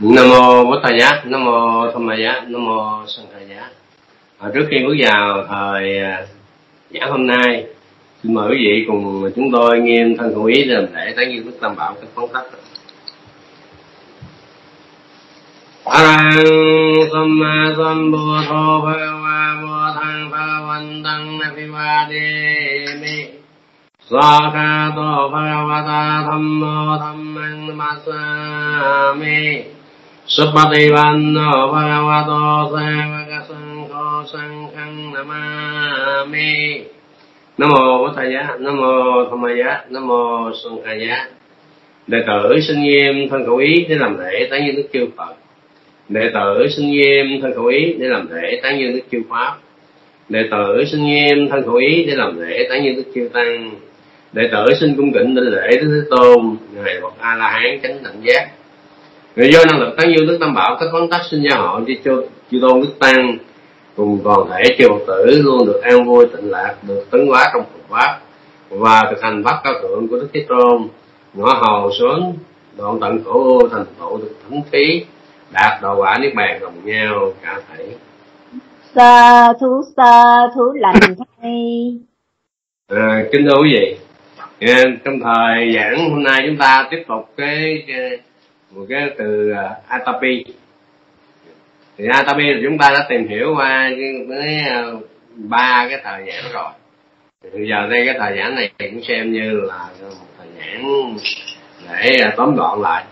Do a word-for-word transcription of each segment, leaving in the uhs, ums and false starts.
Nam mô Bổn Thầy Giá, Nam mô Tham Ma Giá, Nam mô Sanh Khai Giá. À, trước khi bước vào thời giảng hôm nay, xin mời quý vị cùng chúng tôi nghiêm thân khẩu ý làm lễ tán dương Đức Tam Bảo các phóng tắc. Arahang Samma Sambuddho Bhagava Buddhaṃ Bhagavantang Abhivademi Svakhato Bhagavata Dhammo Dhammang Namasami Supativanno Bhagavato Savaka Saṅkho Saṅghang Namami. Nam mô Bổn Thầy Giá, Nam mô Tham Ma Giá, Nam mô Sanh Khai Giá. Đệ tử xin nghiêm thân khẩu ý để làm lễ tán dương Đức Chư Phật. Đệ tử xin nghiêm thân khẩu ý để làm lễ tán dương Đức Chư Pháp. Đệ tử xin nghiêm thân khẩu ý để làm lễ tán dương Đức Chư Tăng. Đệ tử xin cung kính đảnh lễ Đức Thế Tôn, ngài bậc A La Hán chánh đẳng giác. Người do năng lực tán dương Đức Tam Bảo các phán tắc xin gia hộ cho chư tôn Đức Tăng cùng toàn thể chư Phật tử luôn được an vui tịnh lạc, được tấn hóa trong Phật pháp và thực hành pháp cao thượng của Đức Thế Tôn, ngõ hầu xuống đoạn tận khổ ô thành tựu được thánh thí, đạt đạo quả niết bàn đồng nhau cả thảy. Sa thú sa thú lành thay. À, kính thưa quý vị, à, trong thời giảng hôm nay chúng ta tiếp tục cái, cái một cái từ uh, Atapi. Thì Atapi thì chúng ta đã tìm hiểu qua với uh, ba cái thời giảng rồi. Thì giờ đây cái thời giảng này cũng xem như là một thời giảng để uh, tóm gọn lại.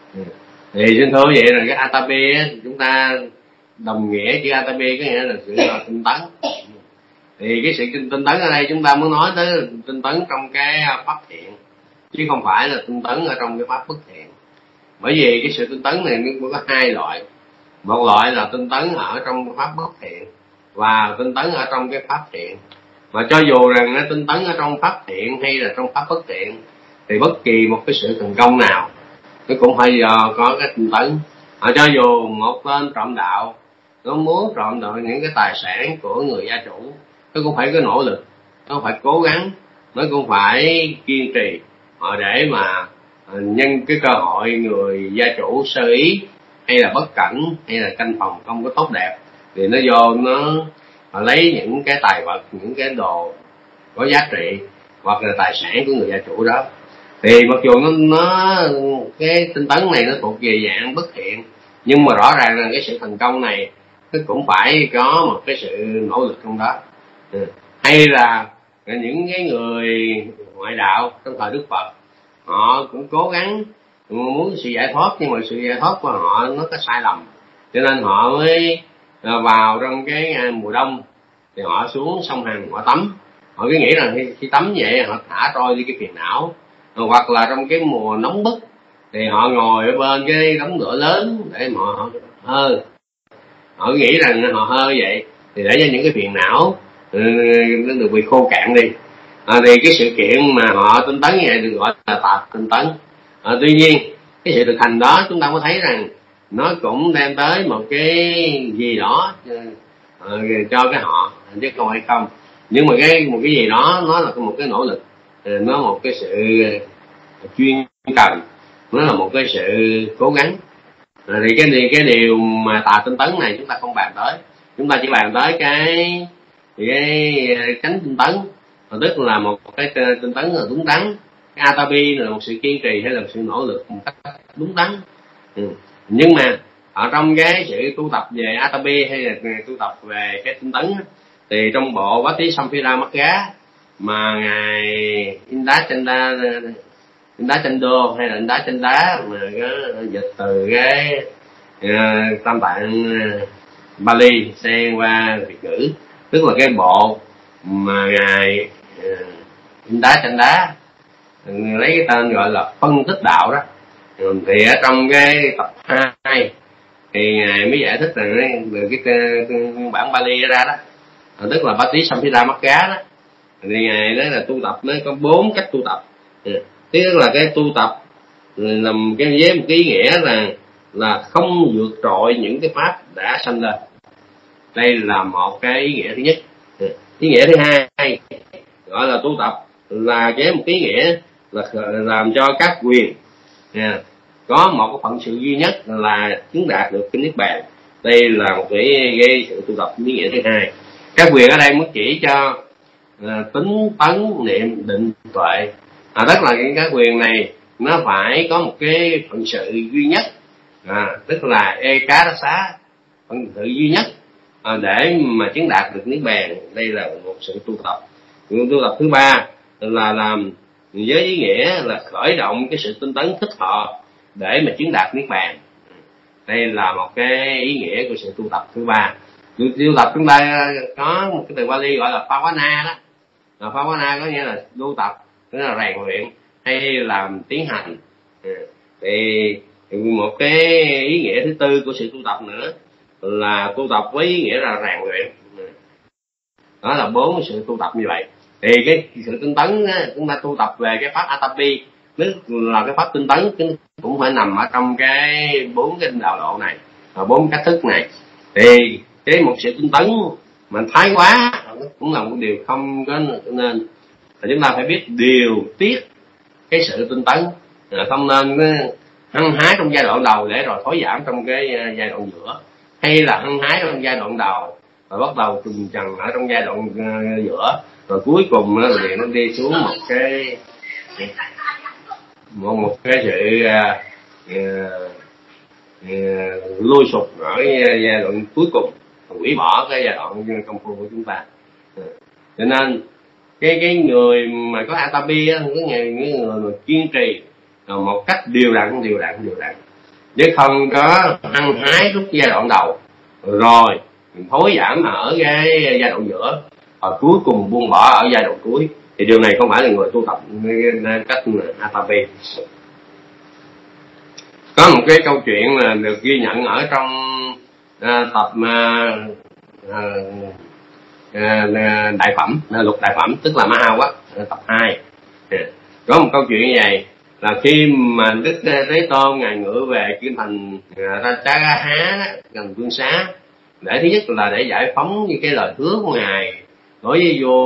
Thì xin thưa vậy là cái Atapi á, chúng ta đồng nghĩa chữ Atapi có nghĩa là sự tinh tấn. Thì cái sự tinh tấn ở đây chúng ta muốn nói tới tinh tấn trong cái pháp thiện, chứ không phải là tinh tấn ở trong cái pháp bất thiện. Bởi vì cái sự tinh tấn này nó có hai loại. Một loại là tinh tấn ở trong cái pháp bất thiện và tinh tấn ở trong cái pháp thiện. Mà cho dù rằng nó tinh tấn ở trong pháp thiện hay là trong pháp bất thiện thì bất kỳ một cái sự thành công nào nó cũng phải do có cái tinh tấn. Mà cho dù một tên trộm đạo nó muốn trộm được những cái tài sản của người gia chủ, nó cũng phải có nỗ lực, nó phải cố gắng, nó cũng phải kiên trì họ để mà nhân cái cơ hội người gia chủ sơ ý hay là bất cẩn hay là canh phòng không có tốt đẹp thì nó vô nó họ lấy những cái tài vật, những cái đồ có giá trị hoặc là tài sản của người gia chủ đó. Thì mặc dù nó, nó cái tinh tấn này nó thuộc về dạng bất thiện, nhưng mà rõ ràng là cái sự thành công này nó cũng phải có một cái sự nỗ lực trong đó. Ừ. Hay là những cái người ngoại đạo trong thời Đức Phật, họ cũng cố gắng muốn sự giải thoát, nhưng mà sự giải thoát của họ nó có sai lầm, cho nên họ mới vào trong cái mùa đông thì họ xuống sông Hằng họ tắm. Họ cứ nghĩ rằng khi, khi tắm vậy họ thả trôi đi cái phiền não. Hoặc là trong cái mùa nóng bức thì họ ngồi ở bên cái đống lửa lớn để mà họ hơ. Họ nghĩ rằng họ hơ vậy thì để cho những cái phiền não nó được bị khô cạn đi. À, thì cái sự kiện mà họ tinh tấn như vậy được gọi là tạp tinh tấn. À, tuy nhiên cái sự thực hành đó chúng ta có thấy rằng nó cũng đem tới một cái gì đó uh, cho cái họ, chứ không hay không. Nhưng mà cái một cái gì đó nó là một cái nỗ lực, nó một cái sự chuyên cần, nó là một cái sự cố gắng. À, thì cái cái điều mà tà tinh tấn này chúng ta không bàn tới, chúng ta chỉ bàn tới cái cái chánh tinh tấn, tức là một cái tinh tấn là đúng đắn. Cái Atapi là một sự kiên trì hay là một sự nỗ lực một cách đúng đắn. Ừ. Nhưng mà ở trong cái sự tu tập về Atapi hay là tu tập về cái tinh tấn thì trong bộ Vatisampira Magga mà ngài Indá Chanda Indá Chando hay là Indá Chanda mà có dịch từ cái uh, tam tạng uh, Bali sang qua Việt ngữ, tức là cái bộ mà ngài uh, Indá Chanda lấy cái tên gọi là phân tích đạo đó. Thì ở trong cái tập hai thì ngài mới giải thích rằng từ cái, cái, cái bản Bali ra đó, tức là Vatisampira Magga đó, thì ngài nói là tu tập nó có bốn cách tu tập. Tức là cái tu tập làm cái với một cái ý nghĩa là là không vượt trội những cái pháp đã sanh lên. Đây là một cái ý nghĩa thứ nhất. Ý nghĩa thứ hai gọi là tu tập là với một cái ý nghĩa là làm cho các quyền có một cái phận sự duy nhất là chứng đạt được cái niết bàn. Đây là một cái, cái sự tu tập ý nghĩa thứ hai. Các quyền ở đây mới chỉ cho à, tính tấn niệm định tuệ, à, tức là những cái quyền này nó phải có một cái phận sự duy nhất, à, tức là ekadasa, phận sự duy nhất, à, để mà chứng đạt được niết bàn. Đây là một sự tu tập. Tu tập thứ ba là làm với ý nghĩa là khởi động cái sự tinh tấn thích thọ để mà chứng đạt niết bàn. Đây là một cái ý nghĩa của sự tu tập thứ ba. Tu, tu tập chúng ta có một cái từ Bali gọi là Phavana đó. À, Phavana có nghĩa là tu tập, tức là rèn luyện hay làm tiến hành. À, thì, thì một cái ý nghĩa thứ tư của sự tu tập nữa là tu tập với ý nghĩa là rèn luyện. À, đó là bốn sự tu tập như vậy. Thì cái sự tinh tấn á, chúng ta tu tập về cái pháp Atapi, tức là cái pháp tinh tấn cũng phải nằm ở trong cái bốn cái đạo độ này, bốn cách thức này. Thì cái một sự tinh tấn mà thái quá cũng là một điều không có nên. Thì chúng ta phải biết điều tiết cái sự tinh tấn, không nên hăng hái trong giai đoạn đầu để rồi thối giảm trong cái giai đoạn giữa, hay là hăng hái trong giai đoạn đầu rồi bắt đầu trùng trần ở trong giai đoạn giữa, rồi cuối cùng nó thì nó đi xuống một cái một một cái sự uh, uh, uh, lui sụp ở giai đoạn cuối cùng, hủy bỏ cái giai đoạn công phu của chúng ta. Uh, cho nên cái cái người mà có Atapi á, cái người, cái người mà kiên trì một cách đều đặn đều đặn đều đặn, chứ không có hăng hái lúc giai đoạn đầu rồi mình thối giảm ở cái giai đoạn giữa, và cuối cùng buông bỏ ở giai đoạn cuối, thì điều này không phải là người tu tập cách Atapi. Có một cái câu chuyện là được ghi nhận ở trong uh, tập uh, uh, đại phẩm, uh, lục đại phẩm, tức là Ma Quát uh, tập hai. Yeah. Có một câu chuyện như vậy là khi mà Đức Thế Tôn ngài ngự về kinh thành Ratchagha gần Vương Xá, để thứ nhất là để giải phóng những cái lời hứa của ngài đối với vua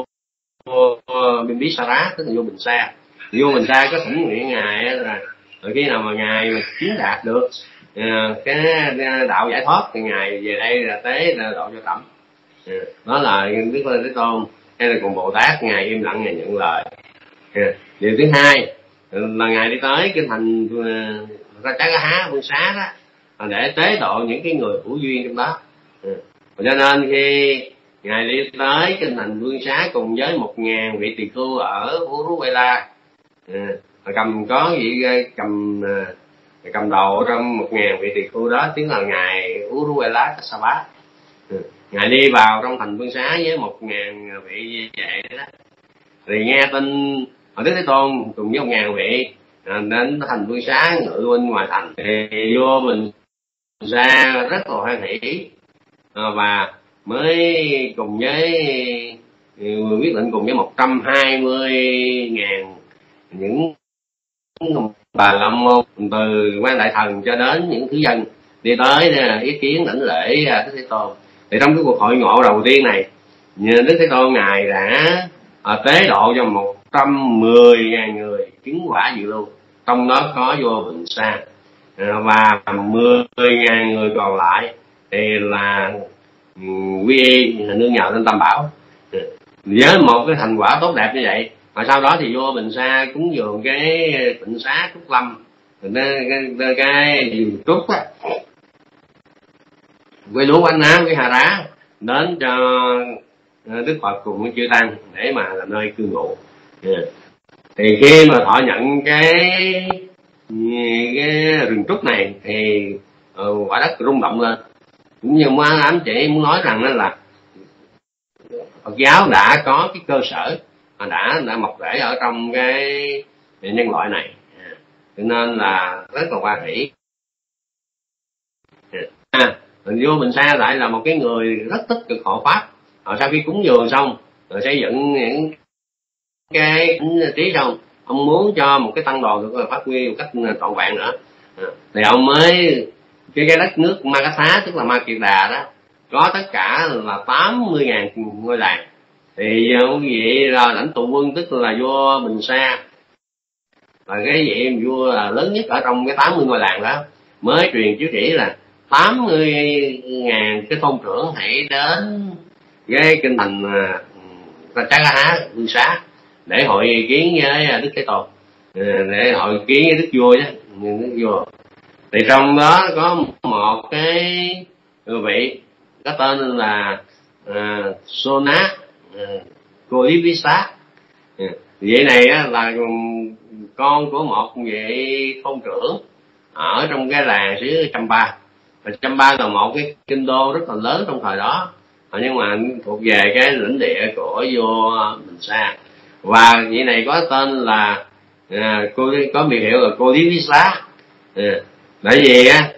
Bimbisara, tức là vua Bình Sa. Vua Bình Sa có thỉnh nguyện ngài là khi nào mà ngài mà chứng đạt được uh, cái đạo giải thoát thì ngài về đây là tế là độ cho trẫm. Uh, đó là Đức Thế Tôn hay là cùng Bồ Tát, ngài im lặng ngài nhận lời. Uh, điều thứ hai là ngài đi tới kinh thành Ratchagha Vương Xá đó để tế độ những cái người hữu duyên trong đó. Uh, cho nên khi ngài đi tới kinh thành Vương Xá cùng với một ngàn vị tỳ khưu ở Uruvela, à, cầm có vị cầm cầm đầu trong một ngàn vị tỳ khưu đó tiếng là ngài Uruvela Kassapa. À, ngài đi vào trong thành Vương Xá với một ngàn vị vậy đó, thì nghe tin ở Đức Thế Tôn cùng với một ngàn vị à, đến thành Vương Xá ngự bên ngoài thành, thì vua Bình Sa rất là hoan hỷ à, và mới cùng với người quyết định cùng với một trăm hai mươi ngàn những bà la môn từ quan đại thần cho đến những thứ dân đi tới ý kiến đảnh lễ Đức Thế Tôn. Thì trong cái cuộc hội ngộ đầu tiên này, Đức Thế Tôn ngài đã tế độ cho một trăm mười ngàn người chứng quả dự lưu, trong đó có vua Bình Sa, và mười ngàn người còn lại thì là quy y nương nhờ lên Tam Bảo. Với một cái thành quả tốt đẹp như vậy, mà sau đó thì vua Bình Sa cúng dường cái tịnh xá Trúc Lâm, cái cái, cái vườn trúc á, quay lúa quanh ná cái hà rá đến cho Đức Phật cùng với chư tăng để mà làm nơi cư ngụ. Thì khi mà họ nhận cái cái rừng trúc này thì quả đất rung động lên, cũng như má ám chỉ muốn nói rằng đó là Phật giáo đã có cái cơ sở đã đã mọc rễ ở trong cái nhân loại này, cho nên là rất là hoan hỷ. À, vua Bình Sa lại là một cái người rất tích cực hộ pháp. Rồi sau khi cúng dường xong rồi xây dựng những cái trí xong, ông muốn cho một cái tăng đoàn được phát huy một cách trọn vẹn nữa, thì ông mới cái cái đất nước Magadha, tức là Ma Kiệt Đà đó, có tất cả là tám mươi ngàn ngôi làng. Thì quý vị là lãnh tụ quân, tức là vua Bình Sa, là cái vị vua là lớn nhất ở trong cái tám mươi ngôi làng đó, mới truyền chiếu chỉ là tám mươi ngàn cái thôn trưởng hãy đến cái kinh thành Trác Há Vương Xá để hội ý kiến với Đức Thế Tôn, để hội ý kiến với Đức Vua chứ, Đức Vua. Thì trong đó có một cái vị có tên là uh, Sona uh, Kolivisa. uh, vị này á, là con của một vị thôn trưởng ở trong cái làng xứ Champa. Và Champa là một cái kinh đô rất là lớn trong thời đó, nhưng mà thuộc về cái lãnh địa của vua Bình Sa. Và vị này có tên là à, cô có biệt hiệu là cô Lý Xá. À, tại vì á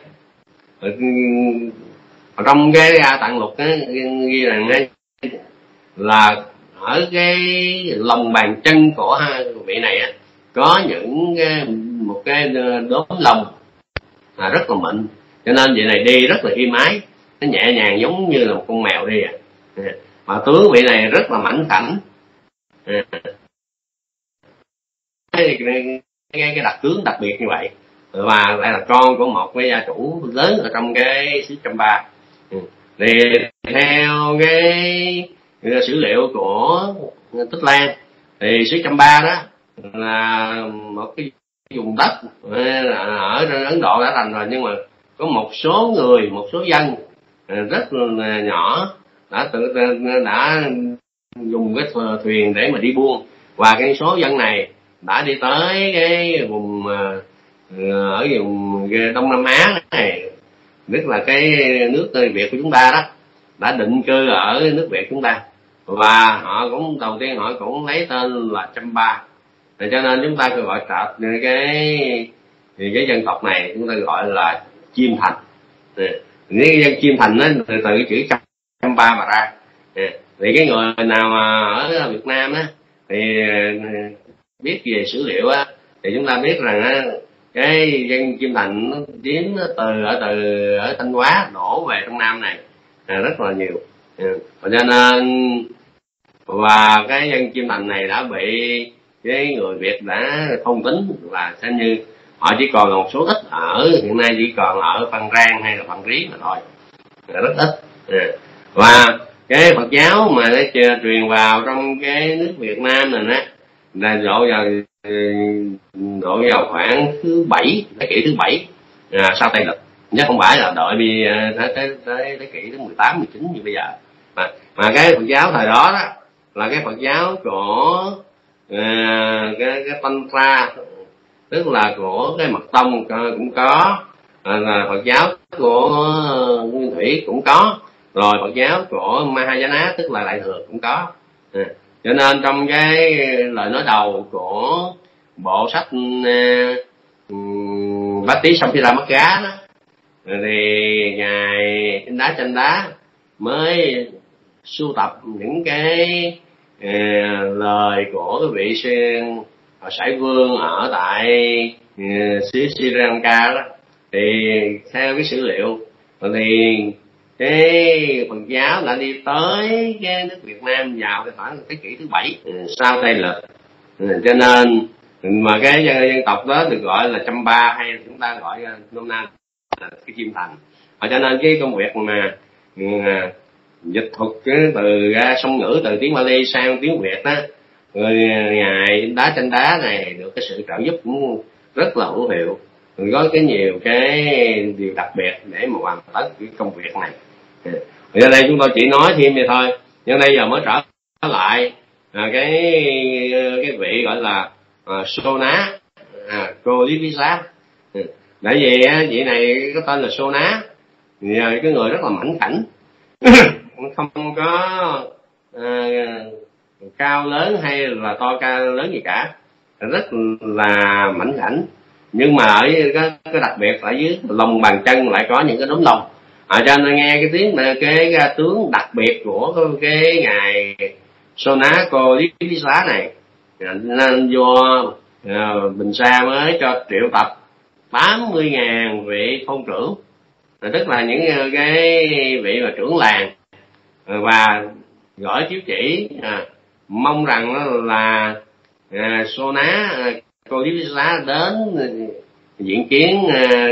trong cái tạng lục á, ghi rằng á, là ở cái lòng bàn chân của vị này á, có những cái, một cái đốm lông à, rất là mịn, cho nên vị này đi rất là êm ái, nó nhẹ nhàng giống như là một con mèo đi à. À, mà tướng vị này rất là mảnh khảnh. À, cái, cái, cái đặc tướng đặc biệt như vậy, và lại là con của một cái gia chủ lớn ở trong cái xứ Champa. Thì theo cái sử liệu của Tích Lan thì xứ Champa đó là một cái vùng đất ở Ấn Độ đã thành rồi, nhưng mà có một số người, một số dân rất là nhỏ đã tự đã dùng cái thuyền để mà đi buôn, và cái số dân này đã đi tới cái vùng ở vùng Đông Nam Á này, tức là cái nước Việt của chúng ta đó, đã định cư ở nước Việt chúng ta, và họ cũng đầu tiên họ cũng lấy tên là Champa. Cho nên chúng ta cứ gọi trạch cái thì cái dân tộc này chúng ta gọi là Chiêm Thành. Cái dân Chiêm Thành đó từ từ cái chữ Champa mà ra. Thì cái người nào mà ở Việt Nam á thì biết về sử liệu á thì chúng ta biết rằng á, cái dân Chiêm Thành nó chiếm từ ở từ ở Thanh Hóa đổ về trong Nam này à, rất là nhiều. Và cho nên và cái dân Chiêm Thành này đã bị cái người Việt đã thông tính là xem như họ chỉ còn là một số ít, ở hiện nay chỉ còn ở Phan Rang hay là Phan Rí mà thôi, rất ít. Và cái Phật giáo mà nó truyền vào trong cái nước Việt Nam này á là độ vào độ vào khoảng thứ bảy, thế kỷ thứ bảy à, sau Tây Lịch, chứ không phải là đợi đi tới tới tới thế kỷ thứ mười tám, mười chín như bây giờ. Mà, mà cái Phật giáo thời đó đó là cái Phật giáo của à, cái cái Tantra, tức là của cái Mật Tông cũng có, à, là Phật giáo của Nguyên Thủy cũng có, rồi Phật giáo của Mahayana tức là Đại Thừa cũng có. À, cho nên trong cái lời nói đầu của bộ sách uh, Bhakti Samphira-Magga đó thì ngài In Đá Chanh Đá mới sưu tập những cái uh, lời của cái vị sen Sải Vương ở tại uh, xứ Sri Lanka đó. Thì theo cái sử liệu thì cái Phật giáo đã đi tới cái nước Việt Nam vào cái khoảng thế kỷ thứ bảy sau Tây Lịch. Cho nên mà cái dân, dân tộc đó được gọi là Champa, hay chúng ta gọi nôm na là cái Chiêm Thành. Và cho nên cái công việc mà uh, dịch thuật từ ra song ngữ từ tiếng Bali sang tiếng Việt đó, rồi ngài Đá Chanh Đá này được cái sự trợ giúp cũng rất là hữu hiệu, có cái nhiều cái điều đặc biệt để mà hoàn tất cái công việc này. Thì ở đây chúng tôi chỉ nói thêm vậy thôi, nhưng đây giờ mới trở lại à, cái cái vị gọi là à, Sona à, cô Lý Bí Xá. Tại vì á, vị này có tên là Sona, thì cái người rất là mảnh khảnh, không có à, cao lớn hay là to cao lớn gì cả, rất là mảnh khảnh. Nhưng mà ở cái, cái đặc biệt ở dưới lòng bàn chân lại có những cái đốm lông. À, cho nên nghe cái tiếng cái, cái, cái tướng đặc biệt của cái, cái ngài Sona cô Lý Bí Xá này, nên vua uh, Bình Sa mới cho triệu tập tám mươi ngàn vị thôn trưởng, à, tức là những cái vị mà trưởng làng, và gửi chiếu chỉ à, mong rằng là à, Sona cô Lý Xá đến diện kiến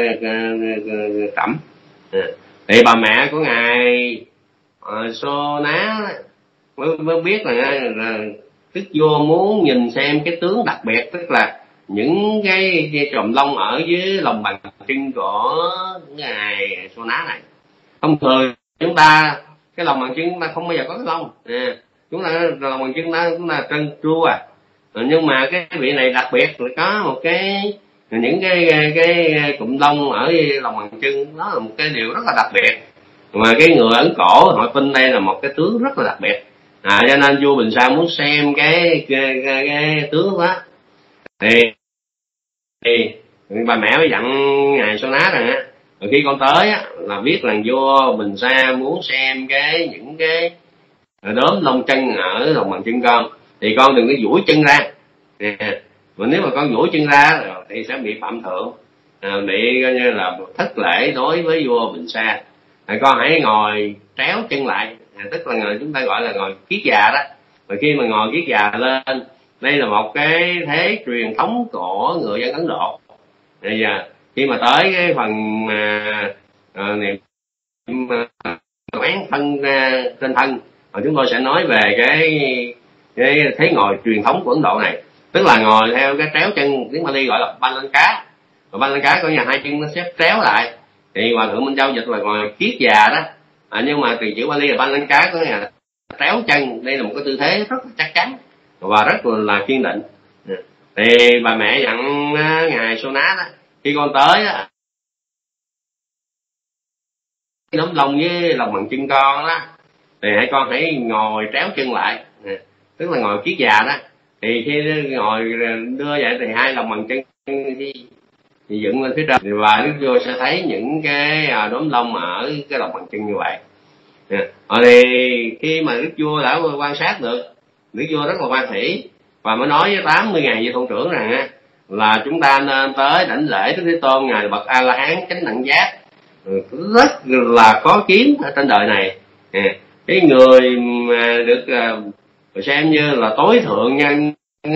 Trẫm. Thì bà mẹ của ngài Sô Ná mới, mới biết là, là Đức Vua muốn nhìn xem cái tướng đặc biệt, tức là những cái, cái chòm lông ở dưới lòng bàn chân của ngài Sô Ná này. Thông thường chúng ta cái lòng bàn chân chúng ta không bao giờ có cái lông, à, chúng ta lòng bàn chân ta chúng ta trơn tru à, nhưng mà cái vị này đặc biệt là có một cái những cái cái, cái cụm lông ở lòng bàn chân, đó là một cái điều rất là đặc biệt. Mà cái người Ấn Cổ họ tin đây là một cái tướng rất là đặc biệt, à, cho nên vua Bình Sa muốn xem cái cái, cái, cái tướng đó. Thì, thì bà mẹ mới dặn ngài Sô Ná rằng á, khi con tới á, là biết là vua Bình Sa muốn xem cái những cái đốm lông chân ở lòng bàn chân con, thì con đừng có duỗi chân ra. À, mà nếu mà con duỗi chân ra thì sẽ bị phạm thượng, à, bị coi như là thất lễ đối với vua Bình Sa. À, con hãy ngồi tréo chân lại, à, tức là ngồi, chúng ta gọi là ngồi kiết già đó. Và khi mà ngồi kiết già lên, đây là một cái thế truyền thống của người dân Ấn Độ. Bây giờ khi mà tới cái phần mà à, niệm quán thân à, trên thân, rồi chúng tôi sẽ nói về cái cái thế ngồi truyền thống của Ấn Độ này, tức là ngồi theo cái tréo chân, tiếng Bali gọi là Balanka. Và Balanka có nhà hai chân nó xếp tréo lại, thì Hòa Thượng Minh Châu dịch là ngồi kiết già đó, à, nhưng mà từ chữ Bali là Balanka có nhà tréo chân. Đây là một cái tư thế rất là chắc chắn và rất là kiên định. Thì bà mẹ dặn ngài Sô Ná đó, khi con tới đó, nắm lông với lòng bàn chân con đó, thì hãy con hãy ngồi tréo chân lại, tức là ngồi kiết già đó. Thì khi ngồi đưa vậy thì hai lòng bàn chân thì, thì dựng lên phía trên, và Đức Vua sẽ thấy những cái đốm lông ở cái lòng bàn chân như vậy. Rồi thì khi mà Đức Vua đã quan sát được, Đức Vua rất là hoan hỷ và mới nói với tám mươi ngàn vị thôn trưởng rằng là chúng ta nên tới đảnh lễ Đức Thế Tôn ngài bậc A La Hán chánh đẳng giác, rất là khó kiếm ở trên đời này. Cái người mà được xem như là tối thượng nhân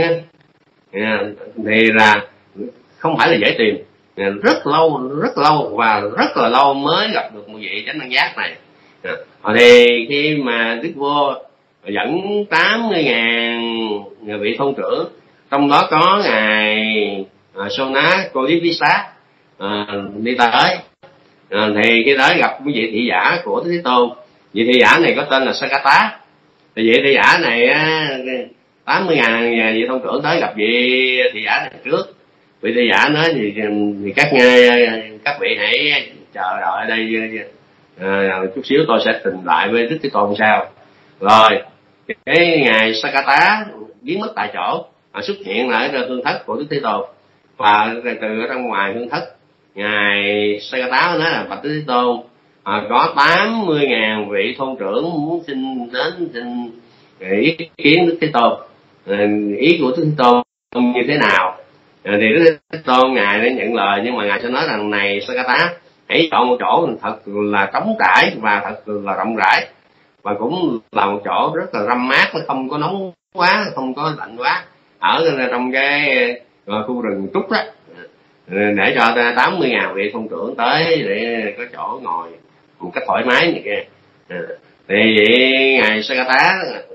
thì là không phải là dễ tìm, rất lâu rất lâu và rất là lâu mới gặp được một vị chánh đẳng giác này. Rồi thì khi mà Đức Vua dẫn tám mươi ngàn vị thôn trưởng, trong đó có ngài Sô Ná Cô Lý Ví Xá à, đi tới, à, thì khi tới gặp cái vị thị giả của Đức Thế Tôn. Vị thị giả này có tên là Sakata. Thì vị thị giả này tám mươi ngàn vị thôn trưởng tới gặp vị thị giả này trước. Vị thị giả nói thì, thì các các vị hãy chờ đợi đây, à, chút xíu tôi sẽ trình lại với Đức Thế Tôn sao. Rồi cái ngài Sakata biến mất tại chỗ, à, xuất hiện lại ở hương thất của Đức Thế Tôn, và từ ở trong ngoài hương thất ngài Sakata nói là bạch Đức Thế Tôn, à, có tám mươi ngàn vị thôn trưởng muốn xin đến xin ý kiến Đức Thế Tôn, à, ý của Đức Thế Tôn như thế nào. À, thì Đức Thế Tôn ngài đã nhận lời, nhưng mà ngài sẽ nói rằng này Sakata, hãy chọn một chỗ thật là trống trải và thật là rộng rãi, và cũng là một chỗ rất là râm mát, nó không có nóng quá, không có lạnh quá, ở trong cái khu rừng trúc đó, để cho tám mươi ngàn vị thôn trưởng tới để có chỗ ngồi một cách thoải mái như kia. Thì vậy ngài Sakata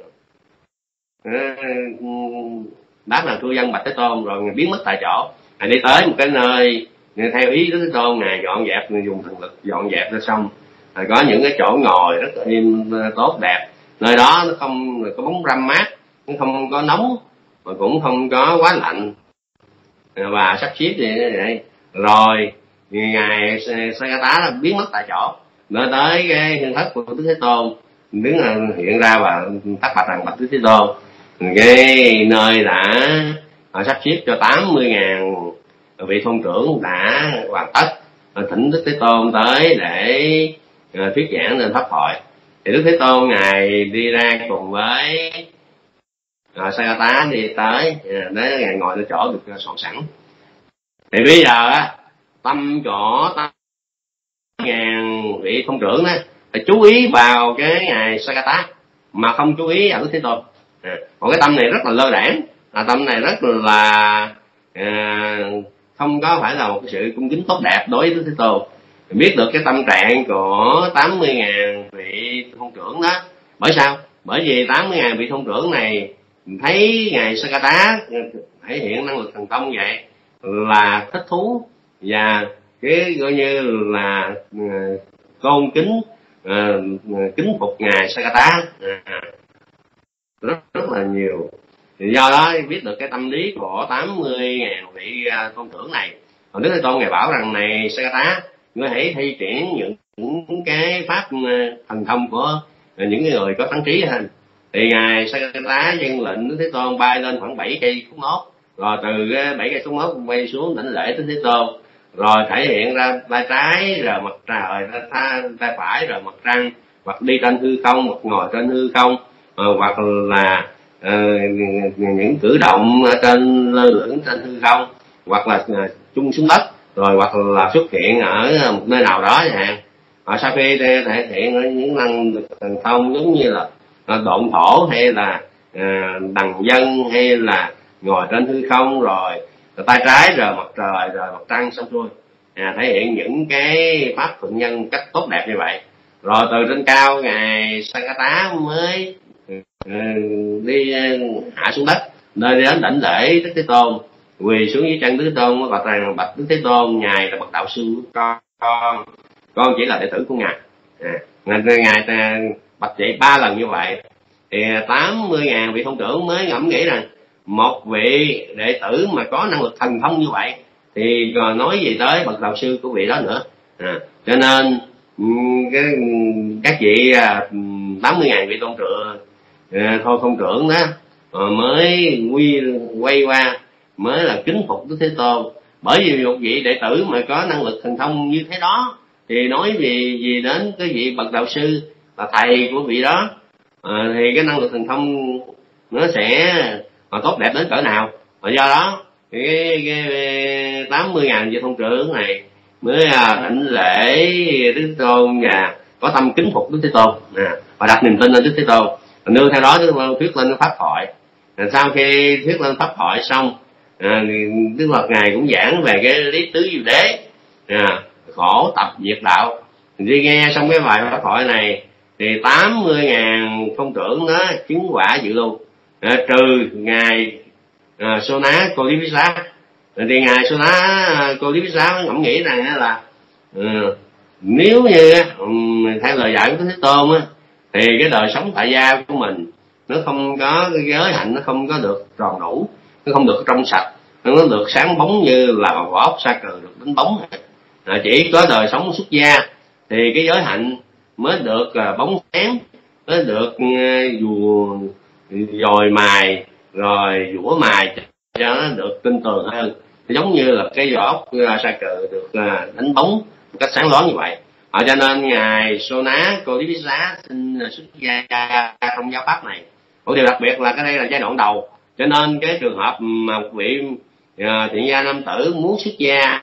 đáp là thưa dân bạch Thế Tôn, rồi biến mất tại chỗ. Ngài đi tới một cái nơi theo ý Đức Thế Tôn, ngài dọn dẹp, dùng thần lực dọn dẹp ra xong, có những cái chỗ ngồi rất là im tốt đẹp. Nơi đó nó không có bóng râm mát, nó không có nóng mà cũng không có quá lạnh, và sắp xếp như vậy. Rồi ngài Sakata biến mất tại chỗ, nơi tới cái hương thất của Đức Thế Tôn, đứng hiện ra và thắc bạch rằng bạch Đức Thế Tôn, cái nơi đã sắp xếp cho tám mươi ngàn vị thôn trưởng đã hoàn tất, thỉnh Đức Thế Tôn tới để thuyết giảng lên pháp hội. Thì Đức Thế Tôn ngài đi ra cùng với uh, Sakata đi tới, uh, để ngài ngồi ở chỗ được uh, soạn sẵn. Thì bây giờ á, tâm chỗ tám ngàn vị thôn trưởng đó phải chú ý vào cái ngài Sakata mà không chú ý vào Đức Thế Tôn. À, còn cái tâm này rất là lơ đãng, à, tâm này rất là à, không có phải là một cái sự cung kính tốt đẹp đối với Thế Tôn. Biết được cái tâm trạng của tám mươi ngàn vị thôn trưởng đó. Bởi sao? Bởi vì tám mươi ngàn vị thôn trưởng này thấy ngài Sakata thể hiện năng lực thần thông vậy là thích thú, và cái gọi như là uh, tôn kính, uh, kính phục ngài Sakata uh, rất rất là nhiều. Thì do đó biết được cái tâm lý của tám mươi ngàn vị uh, tôn trưởng này. Còn Đức Thế Tôn ngài bảo rằng này Sakata, ngươi hãy thi triển những, những cái pháp uh, thần thông của uh, những người có tánh trí hơn. Thì ngài Sakata dân lệnh Đức Thế Tôn bay lên khoảng bảy cây khúc nốt, rồi từ bảy cây khúc nốt bay xuống đảnh lễ Đức Thế Tôn, rồi thể hiện ra tay trái rồi mặt trời, tay phải rồi mặt trăng, hoặc đi trên hư không, hoặc ngồi trên hư không, uh, hoặc là uh, những cử động trên lơ lửng trên hư không, hoặc là uh, chung xuống đất, rồi hoặc là xuất hiện ở một nơi nào đó chẳng hạn. Ở sau khi thể hiện những năng lực thần thông giống như là độn thổ, hay là à, đằng dân, hay là ngồi trên hư không, rồi tay trái rồi mặt trời rồi mặt trăng, xong xuôi à, thể hiện những cái pháp thuận nhân cách tốt đẹp như vậy. Rồi từ trên cao ngài Sakata mới uh, đi uh, hạ xuống đất, nơi đến đảnh lễ Đức Thế Tôn, quỳ xuống dưới chân Đức Thế Tôn, mới bạch rằng bạch Đức Thế Tôn, ngài là bậc đạo sư của con, con con chỉ là đệ tử của ngài. À, ngài, ngài bạch vậy ba lần như vậy, thì tám mươi ngàn vị thôn trưởng mới ngẫm nghĩ rằng một vị đệ tử mà có năng lực thần thông như vậy thì còn nói gì tới bậc đạo sư của vị đó nữa. À, cho nên cái, các vị tám mươi ngàn vị tôn trưởng thôi thôn trưởng đó mới quy quay qua mới là kính phục Đức Thế Tôn. Bởi vì một vị đệ tử mà có năng lực thần thông như thế đó thì nói gì gì đến cái vị bậc đạo sư là thầy của vị đó, à, thì cái năng lực thần thông nó sẽ à, tốt đẹp đến cỡ nào. Và do đó cái, cái tám mươi ngàn vị thôn trưởng này mới à, đảnh lễ Đức Thế Tôn và có tâm kính phục Đức Thế Tôn, à, và đặt niềm tin lên Đức Thế Tôn. Nương theo đó Đức Thế Tôn thuyết lên pháp thoại. À, sau khi thuyết lên pháp thoại xong, à, Đức Phật ngài cũng giảng về cái lý tứ diệu đế, à, khổ tập diệt đạo. Khi nghe xong cái bài pháp thoại này thì tám mươi ngàn phong trưởng đó chứng quả dự luôn, à, trừ ngài à, Sona Kolivisa. Thì ngài Sona Kolivisa ngẫm nghĩ rằng là uh, nếu như um, theo lời dạy của Thế Tôn á, thì cái đời sống tại gia của mình nó không có cái giới hạnh, nó không có được tròn đủ, nó không được trong sạch, nó không được sáng bóng như là vỏ ốc sa cừ được đánh bóng. À, chỉ có đời sống xuất gia thì cái giới hạnh mới được uh, bóng sáng, mới được uh, dồi mài, rồi dũa mài cho nó được tinh tường hơn, giống như là cái vỏ ốc uh, sa cừ được uh, đánh bóng một cách sáng lón như vậy. À, cho nên ngài Sona Kolivisa xin xuất gia trong giáo pháp này. Một điều đặc biệt là cái đây là giai đoạn đầu, cho nên cái trường hợp mà một vị uh, thiện gia nam tử muốn xuất gia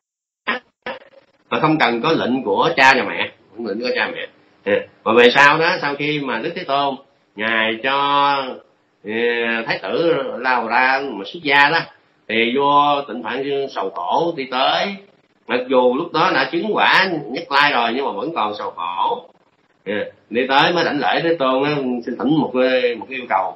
mà không cần có lệnh của cha và mẹ, không lệnh của cha mẹ. À, và về sau đó, sau khi mà Đức Thế Tôn ngài cho uh, thái tử lao ra mà xuất gia đó, thì vua Tịnh Phạn Dương sầu khổ đi tới, mặc dù lúc đó đã chứng quả Nhất Lai rồi nhưng mà vẫn còn sầu khổ. À, đi tới mới đảnh lễ Thế Tôn, xin thỉnh một một cái yêu cầu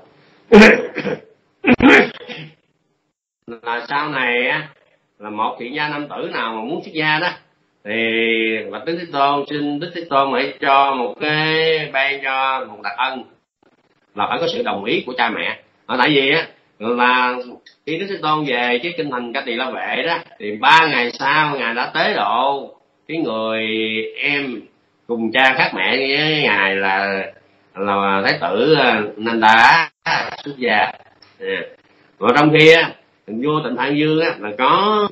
là sau này á, là một thiện gia nam tử nào mà muốn xuất gia đó thì bạch Đức Thế Tôn xin Đức Thế Tôn hãy cho một cái ban cho một đặc ân là phải có sự đồng ý của cha mẹ. À, tại vì á là khi Đức Thế Tôn về cái kinh thành Ca Tỳ La Vệ đó, thì ba ngày sau ngài đã tế độ cái người em cùng cha khác mẹ với ngài là là thái tử Nanda xuất gia. À, và trong khi á vua Tịnh Phạn Dương á là có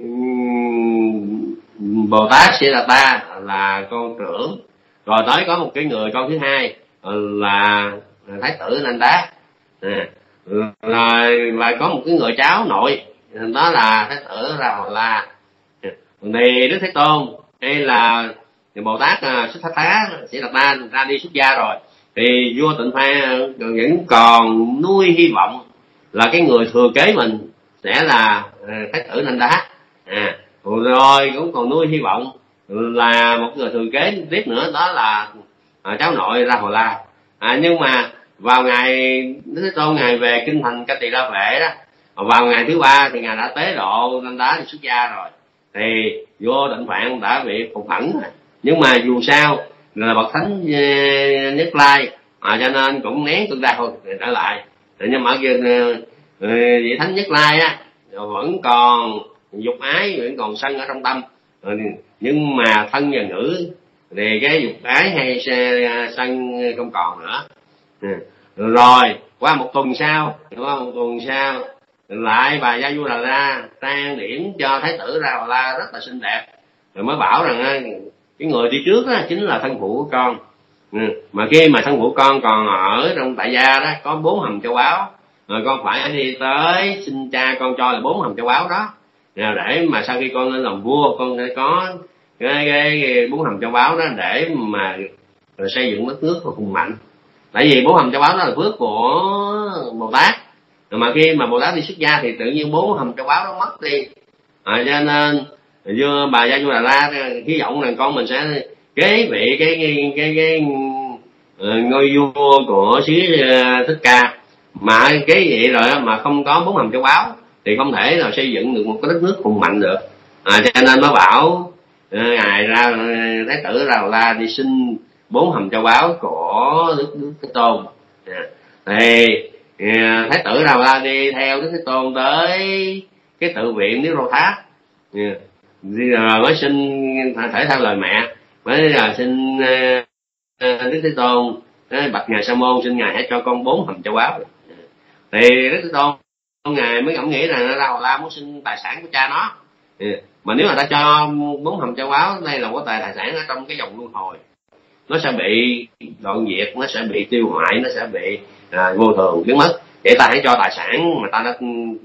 Bồ Tát Siddhartha là con trưởng, rồi tới có một cái người con thứ hai là thái tử Nanda, à, rồi lại có một cái người cháu nội đó là thái tử Ra Hòa La. Thì Đức Thế Tôn hay là Bồ Tát Siddhartha Siddhartha ra đi xuất gia rồi, thì vua Tịnh Phạn vẫn còn nuôi hy vọng là cái người thừa kế mình sẽ là thái tử Nanda. À, rồi cũng còn nuôi hy vọng là một người thừa kế tiếp nữa, đó là à, cháu nội Rahula. À, nhưng mà vào ngày Đức Thế Tôn ngài về kinh thành Ca Tỳ La Vệ đó, vào ngày thứ ba thì ngài đã tế độ Nanda đi xuất gia rồi, thì vua Tịnh Phạn đã bị phục ẩn. Nhưng mà dù sao là bậc thánh Nhất Lai, à, cho nên cũng nén cơn đau trở lại. Nhưng mà vị thánh Nhất Lai á vẫn còn dục ái, vẫn còn sân ở trong tâm, nhưng mà thân và ngữ thì cái dục ái hay sân không còn nữa. Rồi qua một tuần sau, qua một tuần sau lại bà Gia Du Đà La trang điểm cho thái tử Ra Bà La rất là xinh đẹp, rồi mới bảo rằng cái người đi trước đó chính là thân phụ của con. Ừ. Mà khi mà thân phụ con còn ở trong tại gia đó có bốn hầm châu báu, rồi con phải đi tới xin cha con cho là bốn hầm châu báu đó, để mà sau khi con lên làm vua con sẽ có cái, cái bốn hầm châu báu đó để mà rồi xây dựng đất nước hùng mạnh. Tại vì bốn hầm châu báu đó là phước của Bồ Tát, mà khi mà Bồ Tát đi xuất gia thì tự nhiên bốn hầm châu báu đó mất đi. À, cho nên vua bà Gia Du Đà La hy vọng rằng con mình sẽ kế vị cái cái cái, cái uh, ngôi vua của xứ uh, Thích Ca. Mà kế vị rồi mà không có bốn hầm châu báu thì không thể nào xây dựng được một cái đất nước hùng mạnh được. À, cho nên mới bảo uh, ngài ra uh, thái tử Ra La đi xin bốn hầm châu báu của Đức Đức Thế Tôn. Yeah. Thì uh, thái tử Ra La đi theo Đức Thế Tôn tới cái tự viện Niết Rô Tháp. Yeah. Rồi mới xin thể theo lời mẹ, mới là xin uh, Đức Thế Tôn uh, bạch ngài Sa Môn, xin ngài hãy cho con bốn hầm châu báu. Thì Đức Thế Tôn ngài mới ngẫm nghĩ rằng Ra Bà La muốn xin tài sản của cha nó. Yeah. Mà nếu mà ta cho bốn hầm châu báu, đây là một tài tài sản ở trong cái dòng luân hồi, nó sẽ bị đoạn diệt, nó sẽ bị tiêu hoại, nó sẽ bị à, vô thường biến mất. Vậy ta hãy cho tài sản mà ta đã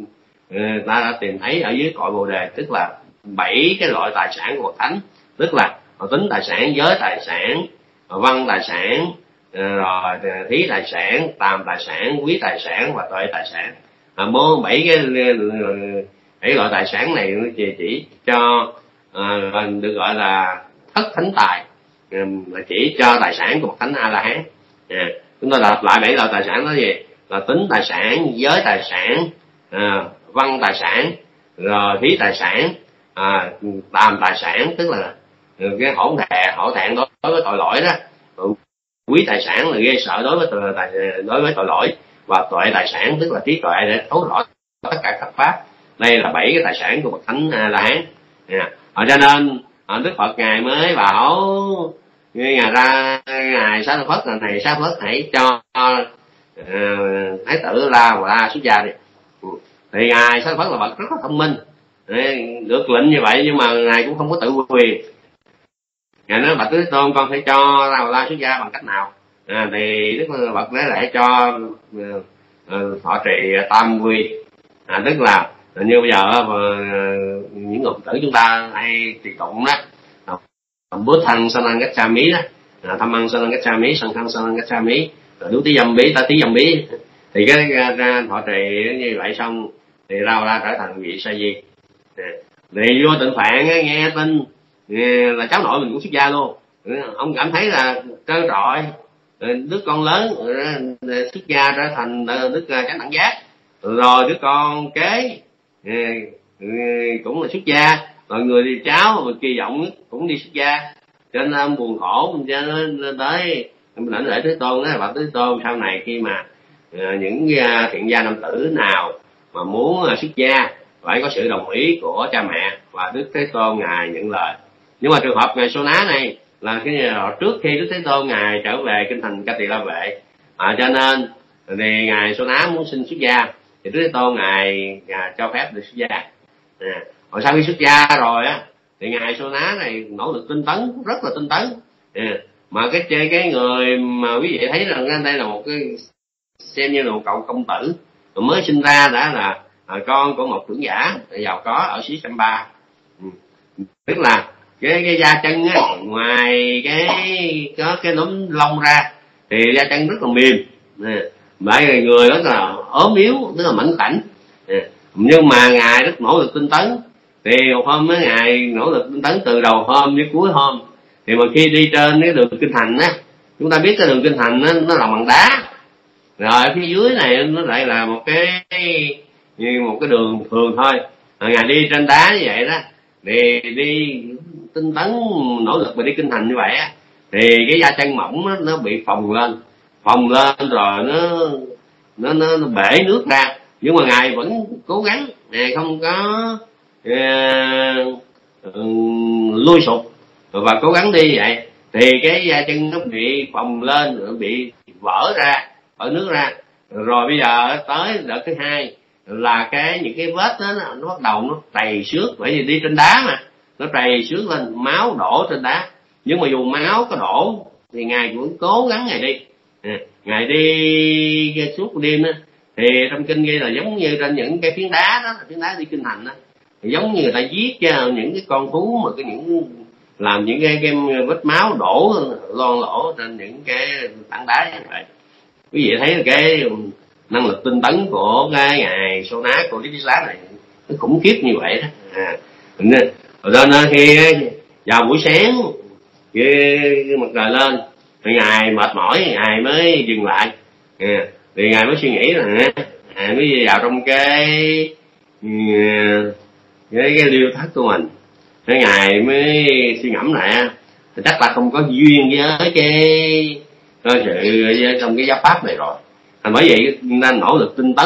ta đã tìm thấy ở dưới cội Bồ Đề, tức là bảy cái loại tài sản của Bậc Thánh, tức là tính tài sản, giới tài sản, văn tài sản, rồi thí tài sản, tàm tài sản, quý tài sản và tuệ tài sản. À, bảy cái bảy loại tài sản này nó chỉ, chỉ cho à, được gọi là thất thánh tài, là chỉ cho tài sản của Bậc Thánh A La Hán. À, chúng ta đọc lại bảy loại tài sản đó gì là tính tài sản, giới tài sản, à, văn tài sản, rồi thí tài sản, à, tàm tài sản, tức là cái hỗn thẹn hổ thẹn đối, đối với tội lỗi đó, quý tài sản là ghê sợ đối với tội, đối với tội lỗi, và tuệ tài sản tức là trí tuệ để thấu rõ tất cả các pháp. Đây là bảy cái tài sản của Bậc Thánh A La Hán. À, à, cho nên à, Đức Phật ngài mới bảo ngài ra ngài Xá Lợi Phất là này Xá Lợi Phất hãy cho uh, thái tử La Bà La xuất gia đi. Thì ngài Xá Lợi Phất là bậc rất là thông minh, được lệnh như vậy nhưng mà ngài cũng không có tự quyền. Ngài nói bạch Thế Tôn, con phải cho La Bà La xuất gia bằng cách nào? À, thì Đức Phật nói lại cho uh, uh, thọ trì tam quy, à, tức là như bây giờ uh, những người tử chúng ta hay trì tụng đó, bút thăng sanang gacchami đó, à, tham ăn sanang gacchami, sang thăng sanang gacchami, rồi đú tí dâm bí, tá tí dâm bí, thì cái ra thọ trì như vậy xong thì Ra Bà La trở thành vị sa di. À, thì vua Tịnh Phạn nghe tin nghe là cháu nội mình cũng xuất gia luôn, ông cảm thấy là trơ trọi, đứa con lớn xuất gia trở thành đức chánh đẳng giác, rồi đứa con kế cũng là xuất gia, rồi người đi cháu mà kỳ vọng cũng đi xuất gia, cho nên ông buồn khổ, cho nên tới lãnh lễ Thế Tôn đó, bảo Thế Tôn sau này khi mà những thiện gia nam tử nào mà muốn xuất gia phải có sự đồng ý của cha mẹ, và Đức Thế Tôn ngài nhận lời. Nhưng mà trường hợp ngài Sô Ná này là cái trước khi Đức Thế Tôn ngài trở về kinh thành Ca Tỳ La Vệ, à, cho nên thì ngài Sô Ná muốn xin xuất gia thì Đức Thế Tôn ngài, ngài cho phép được xuất gia. À, rồi sau khi xuất gia rồi á thì ngài Sô Ná này nỗ lực tinh tấn, rất là tinh tấn. À, mà cái chơi cái người mà quý vị thấy rằng đây là một cái xem như là một cậu công tử mới sinh ra đã là à, con của một trưởng giả giàu có ở xứ Chamba. Ừ. Tức là cái cái da chân á, ngoài cái có cái nấm lông ra thì da chân rất là mềm, à, bởi người rất là ốm yếu, rất là mảnh khảnh. À, Nhưng mà ngài rất nỗ lực tinh tấn. Thì một hôm á, ngài nỗ lực tinh tấn từ đầu hôm đến cuối hôm. Thì mà khi đi trên cái đường kinh thành á, chúng ta biết cái đường kinh thành á, nó làm bằng đá, rồi phía dưới này nó lại là một cái như một cái đường thường thôi. Rồi ngài đi trên đá như vậy đó, thì đi tinh tấn nỗ lực mà đi kinh thành như vậy á, thì cái da chân mỏng đó, nó bị phồng lên phồng lên rồi nó nó nó, nó bể nước ra. Nhưng mà ngài vẫn cố gắng, ngài không có uh, lui sụp và cố gắng đi vậy. Thì cái da chân nó bị phồng lên, nó bị vỡ ra, vỡ nước ra. Rồi bây giờ tới đợt thứ hai là cái những cái vết đó nó, nó bắt đầu nó trầy xước, bởi vì đi trên đá mà nó trầy xước lên, máu đổ trên đá. Nhưng mà dù máu có đổ thì ngài vẫn cố gắng ngài đi. À, ngài đi suốt đêm đó, thì trong kinh ghi là giống như trên những cái phiến đá đó, phiến đá đi kinh thành đó, thì giống như người ta giết cho những cái con thú mà cái những làm những cái, cái vết máu đổ loang lổ trên những cái tảng đá như vậy. Quý vị thấy là cái năng lực tinh tấn của cái ngài Sô Ná của Đức Lá này nó khủng khiếp như vậy đó. À, rồi nên khi vào buổi sáng cái, cái mặt trời lên thì ngài mệt mỏi, ngài mới dừng lại. À, thì ngài mới suy nghĩ là ngài mới vào trong cái cái, cái liêu thất của mình. Cái ngài mới suy ngẫm lại thì chắc là không có duyên với cái cơ sự trong cái giáo pháp này rồi. À, bởi vậy nên nỗ lực tinh tấn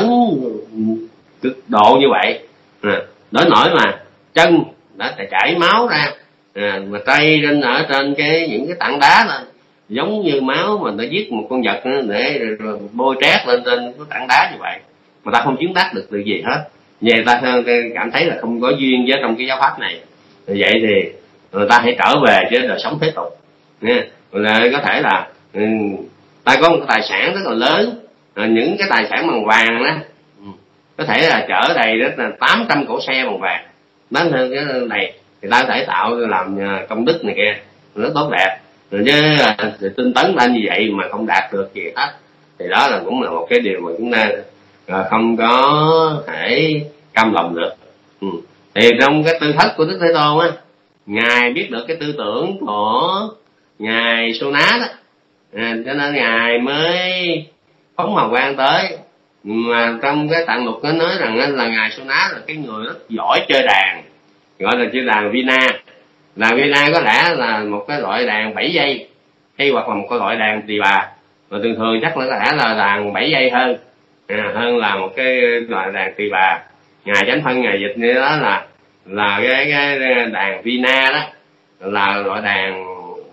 cực độ như vậy, à, đến nỗi mà chân đã chảy máu ra, à, mà tay lên ở trên cái những cái tảng đá lên, giống như máu mà ta giết một con vật để bôi trét lên trên cái tảng đá như vậy, mà ta không chứng đắc được từ gì hết. Vậy ta cảm thấy là không có duyên với trong cái giáo pháp này. Vậy thì người ta hãy trở về với đời sống thế tục nha. Là có thể là ta có một cái tài sản rất là lớn, những cái tài sản bằng vàng đó, có thể là chở đầy rất là tám trăm cỗ xe bằng vàng, bán hơn cái này thì ta có thể tạo làm công đức này kia rất tốt đẹp. Rồi chứ tinh tấn lên như vậy mà không đạt được gì hết thì đó là cũng là một cái điều mà chúng ta không có thể cam lòng được. Ừ. Thì trong cái tư thất của Đức Thế Tôn á, ngài biết được cái tư tưởng của ngài Sô Ná đó, à, cho nên ngài mới phóng hào quang tới. Mà trong cái tạng lục nó nói rằng là ngài Sô Ná là cái người rất giỏi chơi đàn, gọi là chơi đàn Vina. Đàn Vina có lẽ là một cái loại đàn bảy dây hay hoặc là một cái loại đàn tỳ bà, mà thường thường chắc là có lẽ là đàn bảy dây hơn, à, hơn là một cái loại đàn tỳ bà. Ngài Chánh Phân ngài dịch như đó là là cái, cái đàn Vina đó là loại đàn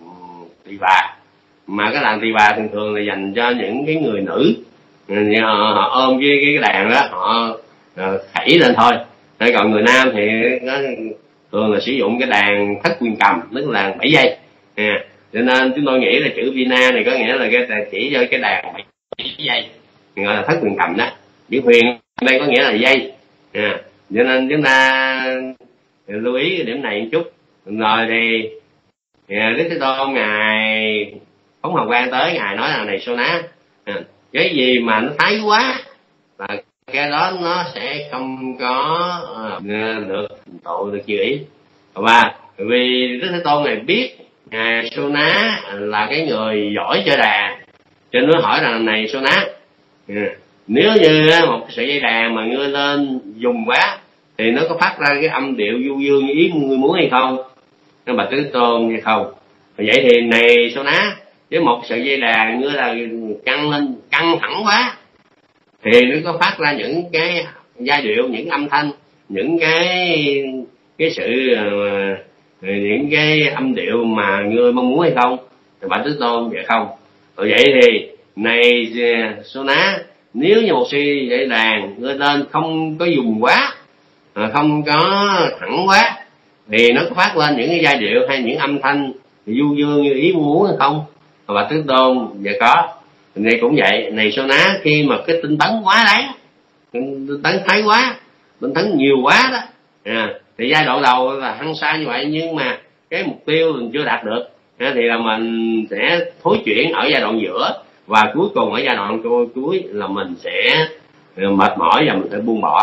tỳ bà, mà cái đàn tỳ bà thường thường là dành cho những cái người nữ, họ, họ ôm cái cái đàn đó họ khẩy lên thôi. Còn người nam thì nó thường là sử dụng cái đàn thất quyền cầm, tức là đàn bảy dây. À, cho nên chúng tôi nghĩ là chữ Vina này có nghĩa là cái chỉ cho cái đàn bảy dây, gọi là thất quyền cầm đó. Chữ huyền đây có nghĩa là dây. À, cho nên chúng ta lưu ý cái điểm này một chút. Rồi thì Đức Thế Tôn ngài phóng hào quang tới, ngài nói là này Sô Ná, à, cái gì mà nó thái quá là cái đó nó sẽ không có uh, được tụ được như ý. Và vì Đức Thế Tôn ngài biết ngài Sô Ná là cái người giỏi chơi đàn, cho nên nó hỏi rằng này Sô Ná, à, nếu như một sợi dây đàn mà ngươi lên dùng quá thì nó có phát ra cái âm điệu du dương như ý ngươi muốn hay không? Nó bạch Thế Tôn hay không? Vậy thì này Sô Ná, với một sợi dây đàn ngươi là căng lên căng thẳng quá thì nó có phát ra những cái giai điệu, những âm thanh, những cái cái sự uh, những cái âm điệu mà ngươi mong muốn hay không? Thì bạch Thế Tôn vậy không. Rồi vậy thì này Sô Ná, nếu như một sợi dây đàn ngươi lên không có dùng quá, không có thẳng quá thì nó có phát lên những cái giai điệu hay những âm thanh du dương như ý muốn hay không? Và Thế Tôn vậy có. Này cũng vậy, này Sô Ná, khi mà cái tinh tấn quá đáng, tinh tấn thái quá, tinh tấn nhiều quá đó, à, thì giai đoạn đầu là hăng sa như vậy, nhưng mà cái mục tiêu mình chưa đạt được, à, thì là mình sẽ thối chuyển ở giai đoạn giữa, và cuối cùng ở giai đoạn cuối là mình sẽ mệt mỏi và mình phải buông bỏ.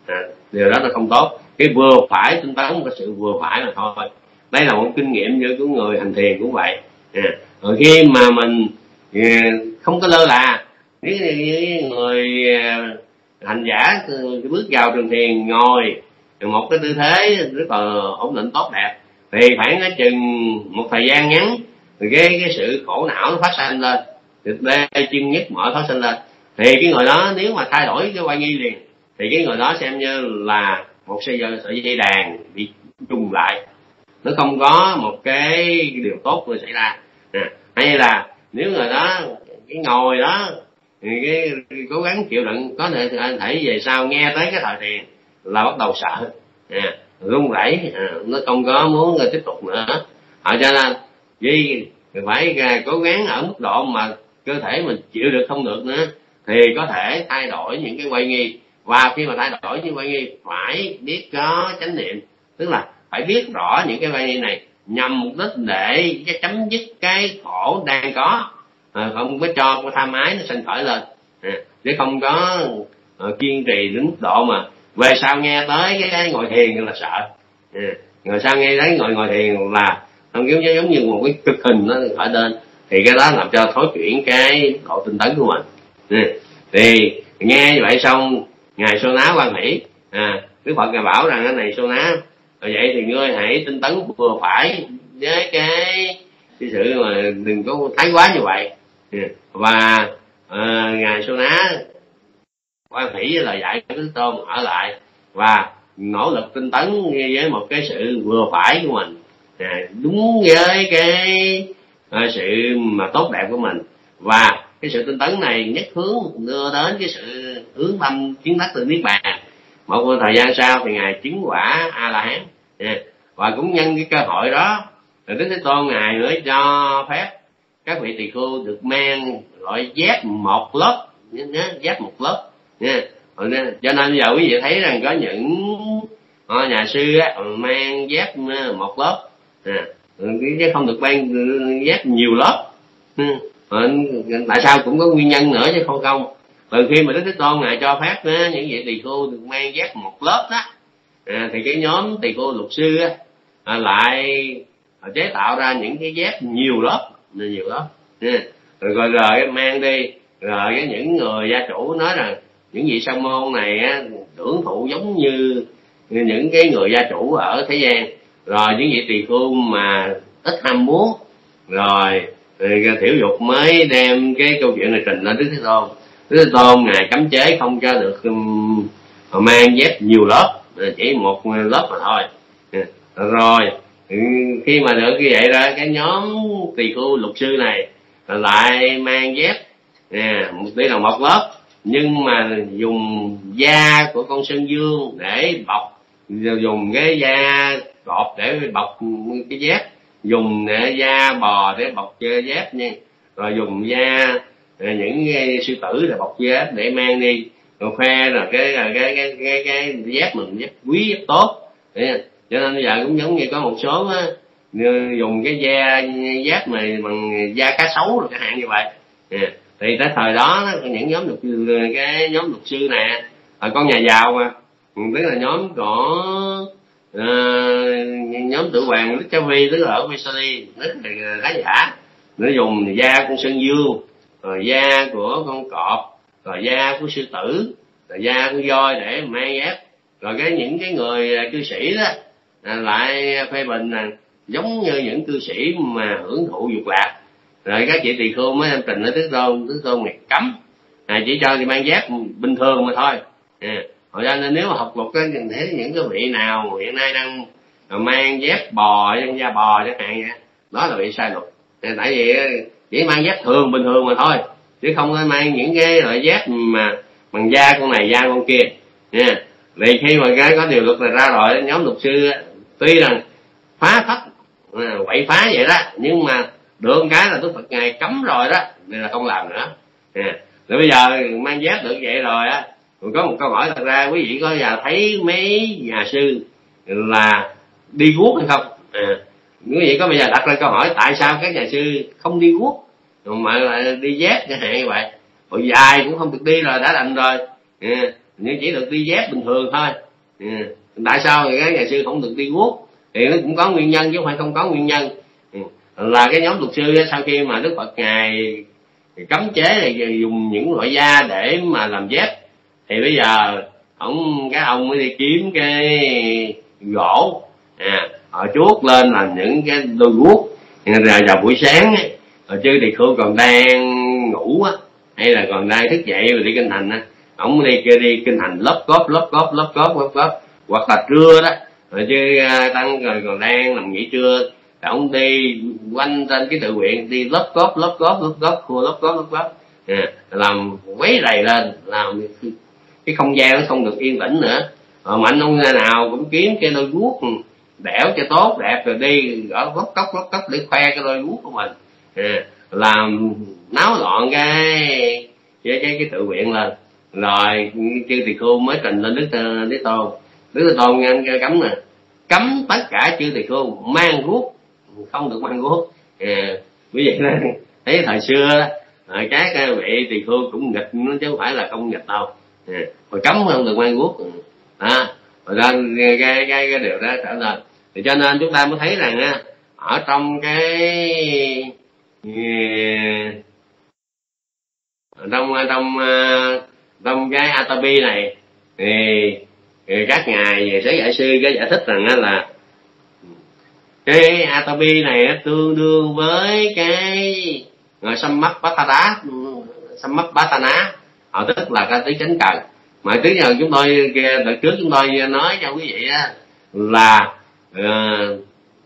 à, điều đó là không tốt. Cái vừa phải tinh tấn, một sự vừa phải là thôi. Đây là một kinh nghiệm của người hành thiền cũng vậy. À, rồi khi mà mình không có lơ là, những người hành giả bước vào trường thiền ngồi một cái tư thế rất là ổn định tốt đẹp, thì phải nói chừng một thời gian ngắn thì cái cái sự khổ não nó phát sinh lên, thực đê chân nhất mỏi phát sinh lên, thì cái người đó nếu mà thay đổi cái quay nghi liền thì cái người đó xem như là một sợi dây, sợi dây đàn bị trùng lại, nó không có một cái điều tốt vừa xảy ra. À, hay là nếu người đó cái ngồi đó thì cái, cái cố gắng chịu đựng, có thể thể về sau nghe tới cái thời thiền là bắt đầu sợ, à, run rẩy, à, nó không có muốn tiếp tục nữa. À, cho nên vì phải cố gắng ở mức độ mà cơ thể mình chịu được không được nữa thì có thể thay đổi những cái quay nghi, và khi mà thay đổi những quay nghi phải biết có chánh niệm, tức là phải biết rõ những cái quay nghi này nhằm mục đích để chấm dứt cái khổ đang có, à, không có cho cái tham ái nó sinh khởi lên, à, chứ không có à, kiên trì đến mức độ mà về sau nghe tới cái ngồi thiền là sợ, à, rồi sau nghe tới ngồi ngồi thiền là không giống giống như một cái cực hình nó khởi lên, thì cái đó làm cho thối chuyển cái độ tinh tấn của mình. À, thì nghe như vậy xong ngài Sô Ná quan hỷ, à, Đức Phật ngài bảo rằng cái này Sô Ná, vậy thì ngươi hãy tinh tấn vừa phải với cái, cái sự mà đừng có thái quá như vậy. Và à, ngài Sô Ná quan hỷ với lời dạy của Đức Tôn ở lại và nỗ lực tinh tấn với một cái sự vừa phải của mình, à, đúng với cái à, sự mà tốt đẹp của mình, và cái sự tinh tấn này nhất hướng đưa đến cái sự hướng tâm chứng đắc từ niết bàn. Một thời gian sau thì ngài chứng quả A La Hán, à, và cũng nhân cái cơ hội đó rồi Đức Thế Tôn ngài mới cho phép các vị tỳ khưu được mang loại dép một lớp, nhớ dép một lớp nha. Cho nên bây giờ quý vị thấy rằng có những nhà sư á, mang dép một lớp, à, chứ không được mang dép nhiều lớp. Tại sao cũng có nguyên nhân nữa chứ không không. Từ khi mà Đức Thế Tôn ngài cho phép á, những vị tỳ khưu được mang dép một lớp đó, à, thì cái nhóm tỳ khưu luật sư á, à, lại chế tạo ra những cái dép nhiều lớp, nhiều lớp, à, rồi, rồi rồi mang đi, rồi cái những người gia chủ nói rằng những vị sa môn này á, hưởng thụ giống như những cái người gia chủ ở thế gian, rồi những vị tỳ khưu mà ít ham muốn, rồi, rồi Thiểu Dục mới đem cái câu chuyện này trình lên Đức Thế Tôn. Đức Thế Tôn ngài cấm chế không cho được um, mang dép nhiều lớp, chỉ một lớp mà thôi. Rồi khi mà được như vậy ra, cái nhóm tỳ khưu luật sư này lại mang dép, à, đây là một lớp nhưng mà dùng da của con sơn dương để bọc, dùng cái da cọp để bọc cái dép, dùng da bò để bọc dép nha, rồi dùng da những sư tử để bọc dép để mang đi, rồi khoe là cái cái cái cái cái, cái dép mình dép quý dép tốt. Cho nên bây giờ cũng giống như có một số á, dùng cái da dép này bằng da cá sấu rồi cái hạn như vậy. À, thì tới thời đó những nhóm luật cái nhóm luật sư nè, à, con nhà giàu mà, tức là nhóm của uh, nhóm tự hoàng Đức Cha Vi, tức là ở Missouri, rất là khá giả, nó dùng da con sơn dương, rồi da của con cọp, rồi da của sư tử, rồi da của voi để mang dép. Rồi cái những cái người cư sĩ đó à, lại phê bình là giống như những cư sĩ mà hưởng thụ dục lạc. Rồi các chị tỳ khưu mới trình ở Đức Tôn, Đức Tôn này cấm, à, chỉ cho thì mang dép bình thường mà thôi. À, hồi ra nên nếu mà học luật á, thấy những cái vị nào hiện nay đang mang dép bò, da bò chẳng hạn vậy, đó là bị sai luật. À, tại vì chỉ mang dép thường bình thường mà thôi, chứ không có mang những cái loại dép mà bằng da con này da con kia. À, vì khi mà cái có điều luật này ra rồi, nhóm luật sư tuy rằng phá thách quậy phá vậy đó, nhưng mà được cái là Đức Phật ngài cấm rồi đó, nên là không làm nữa. À, rồi bây giờ mang dép được vậy rồi á, còn có một câu hỏi thật ra, quý vị có giờ thấy mấy nhà sư là đi guốc hay không? À, quý vị có bây giờ đặt ra câu hỏi tại sao các nhà sư không đi guốc mà lại đi dép chẳng hạn như vậy, rồi dài cũng không được đi rồi đã đành rồi. À, nhưng chỉ được đi dép bình thường thôi. Ừ. Tại sao thì cái nhà sư không được đi guốc? Thì nó cũng có nguyên nhân chứ không phải không có nguyên nhân. Ừ. Là cái nhóm luật sư sau khi mà Đức Phật ngài cấm chế là dùng những loại da để mà làm dép, thì bây giờ ông cái ông mới đi kiếm cái gỗ, à, họ chuốt lên làm những cái đôi guốc. Rồi vào buổi sáng ấy, rồi chứ thì cô còn đang ngủ á, hay là còn đang thức dậy rồi đi kinh hành á, ông đi kia đi kinh hành lóp cóp lóp cóp lóp cóp lóp cóp, hoặc là trưa đó, rồi chứ tăng rồi còn đang nằm nghỉ trưa, ông đi quanh trên cái tự nguyện đi lóp cóp lóp cóp lóp cóp cua lóp cóp lóp cóp, à, làm quấy rầy lên, làm cái không gian nó không được yên tĩnh nữa. Rồi mạnh ông nào cũng kiếm cái đôi guốc đẽo cho tốt đẹp rồi đi ở lóp cốc lóp cốc để khoe cái đôi guốc của mình, à, làm náo loạn cái cái cái, cái tự nguyện lên. Rồi chư tỳ khưu mới trình lên Đức Thế Tôn. Đức Thế Tôn nghe cấm nè, cấm tất cả chư tỳ khưu mang guốc, không được mang guốc. À, vì vậy đó, thấy thời xưa đó, các vị tỳ khưu cũng nghịch chứ không phải là không nghịch đâu. À, mà cấm không được mang guốc. À, rồi lên cái, cái cái cái điều đó trở lên. Thì cho nên chúng ta mới thấy rằng á, ở trong cái trong trong trong cái Atapi này thì, thì các ngài sẽ giải sư cái giải thích rằng là cái Atapi này tương đương với cái Sammappatthana, Sammappatthana, họ tức là cái tứ chánh cần. Mà trước giờ chúng tôi đợt trước chúng tôi nói cho quý vị á, là uh,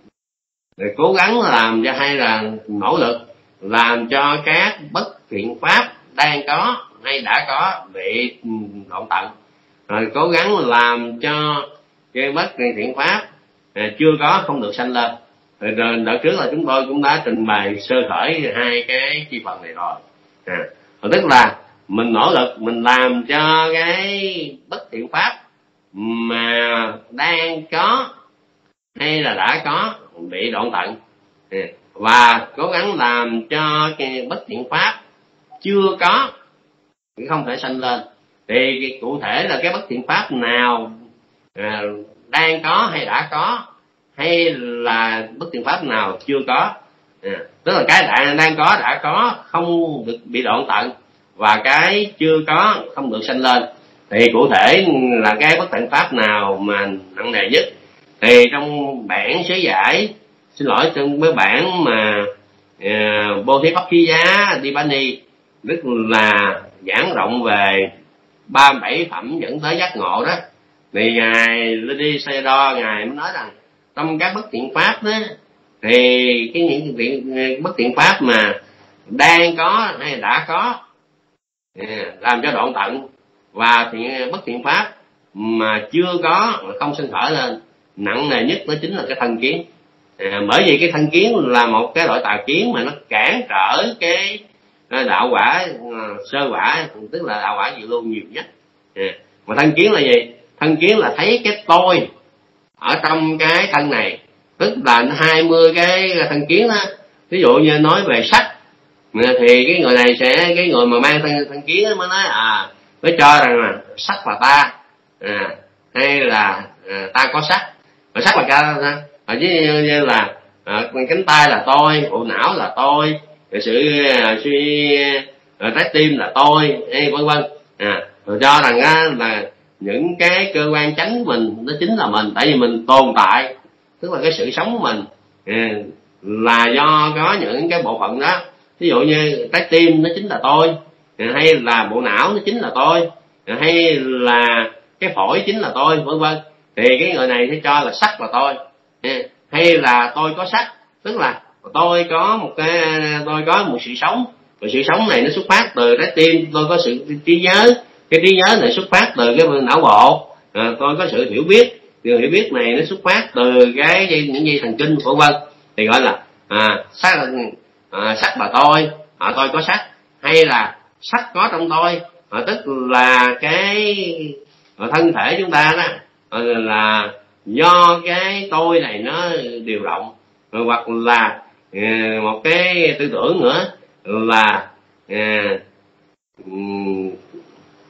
cố gắng làm cho hay là nỗ lực làm cho các bất thiện pháp đang có hay đã có bị đoạn tận, rồi cố gắng làm cho cái bất thiện pháp à, chưa có không được sanh lên. Rồi đợt trước là chúng tôi cũng đã trình bày sơ khởi hai cái chi phần này rồi. À, tức là mình nỗ lực mình làm cho cái bất thiện pháp mà đang có hay là đã có bị đoạn tận, à, và cố gắng làm cho cái bất thiện pháp chưa có không thể sanh lên. Thì cái, cụ thể là cái bất thiện pháp nào à, đang có hay đã có, hay là bất thiện pháp nào chưa có, à, tức là cái đã, đang có đã có không được bị đoạn tận, và cái chưa có không được sanh lên. Thì cụ thể là cái bất thiện pháp nào mà nặng nề nhất, thì trong bản sớ giải, xin lỗi, trong cái bản mà uh, Bodhipakkhiya Dipani, tức là giảng rộng về ba mươi bảy phẩm dẫn tới giác ngộ đó, thì ngài Ledi Sayadaw ngài mới nói rằng trong các bất thiện pháp đó, thì cái những thiện, bất thiện pháp mà đang có hay đã có à, làm cho đoạn tận, và thiện bất thiện pháp mà chưa có không sinh khởi lên, nặng nề nhất đó chính là cái thân kiến. À, bởi vì cái thân kiến là một cái loại tà kiến mà nó cản trở cái đạo quả sơ quả, tức là đạo quả diệu lưu nhiều nhất. À, mà thân kiến là gì? Thân kiến là thấy cái tôi ở trong cái thân này, tức là hai mươi cái thân kiến đó. Ví dụ như nói về sắc thì cái người này sẽ, cái người mà mang thân, thân kiến mới nói à, mới cho rằng là sắc là ta, à, hay là à, ta có sắc, mà sắc là ca ta, à, như, như là à, cánh tay là tôi, bộ não là tôi, sự à, suy à, trái tim là tôi, vân vân. À, rồi cho rằng á, là những cái cơ quan chánh của mình nó chính là mình, tại vì mình tồn tại, tức là cái sự sống của mình à, là do có những cái bộ phận đó. Ví dụ như trái tim nó chính là tôi, hay là bộ não nó chính là tôi, hay là cái phổi chính là tôi, vân vân. Thì cái người này sẽ cho là sắc là tôi, hay là tôi có sắc, tức là tôi có một cái, tôi có một sự sống, và sự sống này nó xuất phát từ trái tim, tôi có sự trí nhớ, cái trí nhớ này xuất phát từ cái não bộ, à, tôi có sự hiểu biết, sự hiểu biết này nó xuất phát từ cái dây, những dây thần kinh, vân vân. Thì gọi là à, sắc là à, sắc là tôi, à, tôi có sắc, hay là sắc có trong tôi, à, tức là cái à, thân thể chúng ta đó à, là do cái tôi này nó điều động, rồi hoặc là à, một cái tư tưởng nữa là à,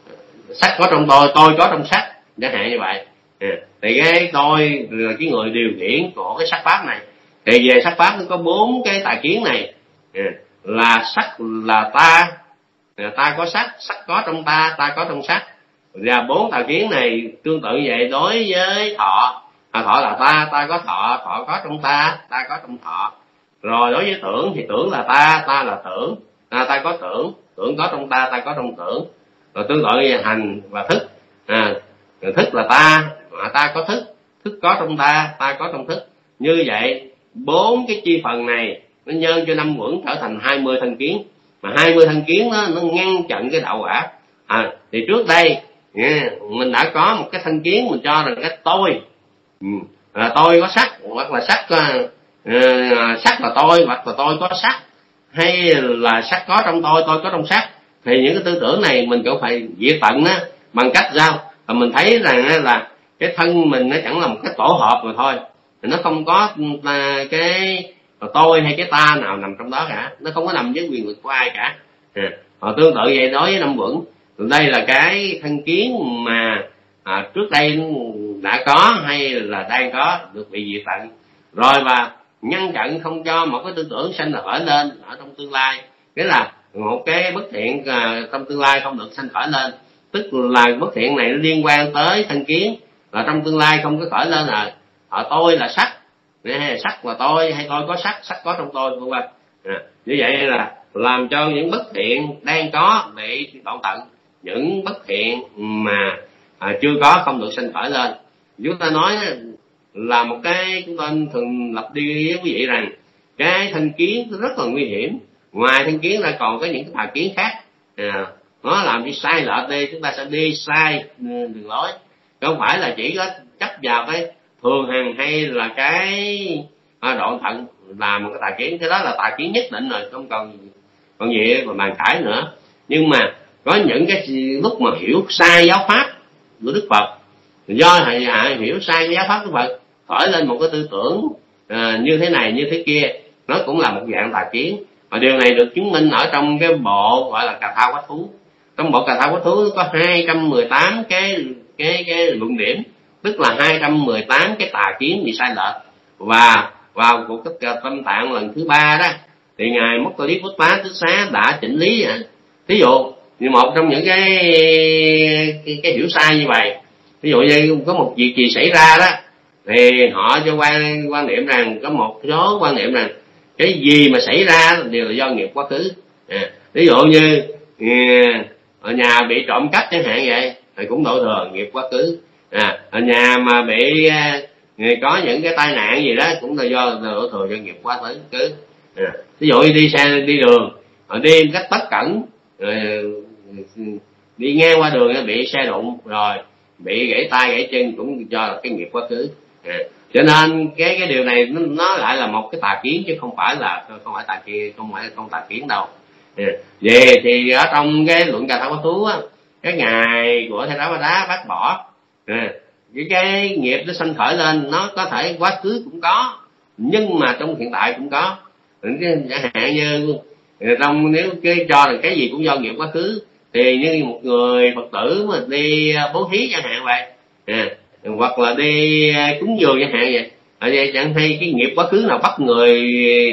sắc có trong tôi, tôi có trong sắc, chẳng hạn như vậy. À, thì cái tôi là cái người điều khiển của cái sắc pháp này. Thì về sắc pháp nó có bốn cái tà kiến này, à, là sắc là ta, à, ta có sắc, sắc có trong ta, ta có trong sắc. Và bốn tà kiến này tương tự vậy đối với thọ, à, thọ là ta, ta có thọ, thọ có trong ta, ta có trong thọ. Rồi đối với tưởng thì tưởng là ta, ta là tưởng, à, ta có tưởng, tưởng có trong ta, ta có trong tưởng. Rồi tương tự như hành và thức, à, thức là ta, à, ta có thức, thức có trong ta, ta có trong thức. Như vậy bốn cái chi phần này nó nhân cho năm uẩn trở thành hai mươi thân kiến, mà hai mươi thân kiến đó, nó ngăn chặn cái đạo quả. À, thì trước đây yeah, mình đã có một cái thân kiến mình cho rằng cái tôi, ừ, là tôi có sắc, hoặc là sắc uh, sắc là tôi, hoặc là tôi có sắc, hay là sắc có trong tôi, tôi có trong sắc. Thì những cái tư tưởng này mình cũng phải diệt tận đó, bằng cách sao? Và mình thấy rằng là cái thân mình nó chẳng là một cái tổ hợp mà thôi, nó không có cái tôi hay cái ta nào nằm trong đó cả, nó không có nằm dưới quyền lực của ai cả. À, họ tương tự vậy đối với năm uẩn. Đây là cái thân kiến mà à, trước đây đã có hay là đang có, được bị diệt tận rồi, và ngăn chặn không cho một cái tư tưởng sanh khởi lên ở trong tương lai. Nghĩa là một cái bất thiện à, trong tương lai không được sanh khởi lên, tức là bất thiện này nó liên quan tới thân kiến, là trong tương lai không có khởi lên rồi. Ở tôi là sắc, hay sắc là tôi, hay tôi có sắc, sắc có trong tôi, vân vân. À, như vậy là làm cho những bất thiện đang có bị đoạn tận, những bất thiện mà à, chưa có không được sanh khởi lên. Chúng ta nói là một cái, chúng ta thường lập đi với quý vị rằng cái thân kiến rất là nguy hiểm. Ngoài thân kiến ra còn có những cái tà kiến khác, à, nó làm đi sai lệch đi, chúng ta sẽ đi sai đường lối. Không phải là chỉ có chấp vào cái thường hằng hay là cái à, đoạn thận là một cái tà kiến, cái đó là tà kiến nhất định rồi, không còn còn gì mà bàn cãi nữa. Nhưng mà có những cái lúc mà hiểu sai giáo pháp của Đức Phật, do thầy hạ hiểu sai cái giáo pháp của Phật, khởi lên một cái tư tưởng à, như thế này như thế kia, nó cũng là một dạng tà kiến. Và điều này được chứng minh ở trong cái bộ gọi là Cà Tha Quách Thú. Trong bộ Cà Tha Quách Thú có hai trăm mười tám cái cái cái luận điểm, tức là hai trăm mười tám cái tà kiến bị sai lệch. Và vào cuộc tất cả tâm tạng lần thứ ba đó, thì ngài Mokka Bút Bá Tứ Xá đã chỉnh lý. Ví dụ như một trong những cái cái, cái hiểu sai như vậy, ví dụ như có một việc gì xảy ra đó, thì họ cho quan quan niệm rằng có một số quan niệm rằng cái gì mà xảy ra đều là do nghiệp quá khứ. À, ví dụ như à, ở nhà bị trộm cắp chẳng hạn vậy, thì cũng đổ thừa nghiệp quá khứ. À, ở nhà mà bị à, có những cái tai nạn gì đó cũng là do đổ thừa do nghiệp quá khứ. À, ví dụ như đi xe đi đường, họ đi cách bất cẩn, rồi đi ngang qua đường bị xe đụng rồi bị gãy tay gãy chân cũng do là cái nghiệp quá khứ. À, cho nên cái cái điều này nó, nó lại là một cái tà kiến chứ không phải là không phải tà kia không phải không tà kiến đâu. À, về thì ở trong cái luận Cà Tha Quách Thú á, cái ngày của Thầy Đá Ba Đá bác bỏ à, cái cái nghiệp nó sanh khởi lên, nó có thể quá khứ cũng có, nhưng mà trong hiện tại cũng có. Chẳng hạn như trong nếu cái cho là cái gì cũng do nghiệp quá khứ, thì như một người Phật tử mà đi bố thí chẳng hạn vậy, à, hoặc là đi cúng dường chẳng hạn vậy, ở đây chẳng hay cái nghiệp quá khứ nào bắt người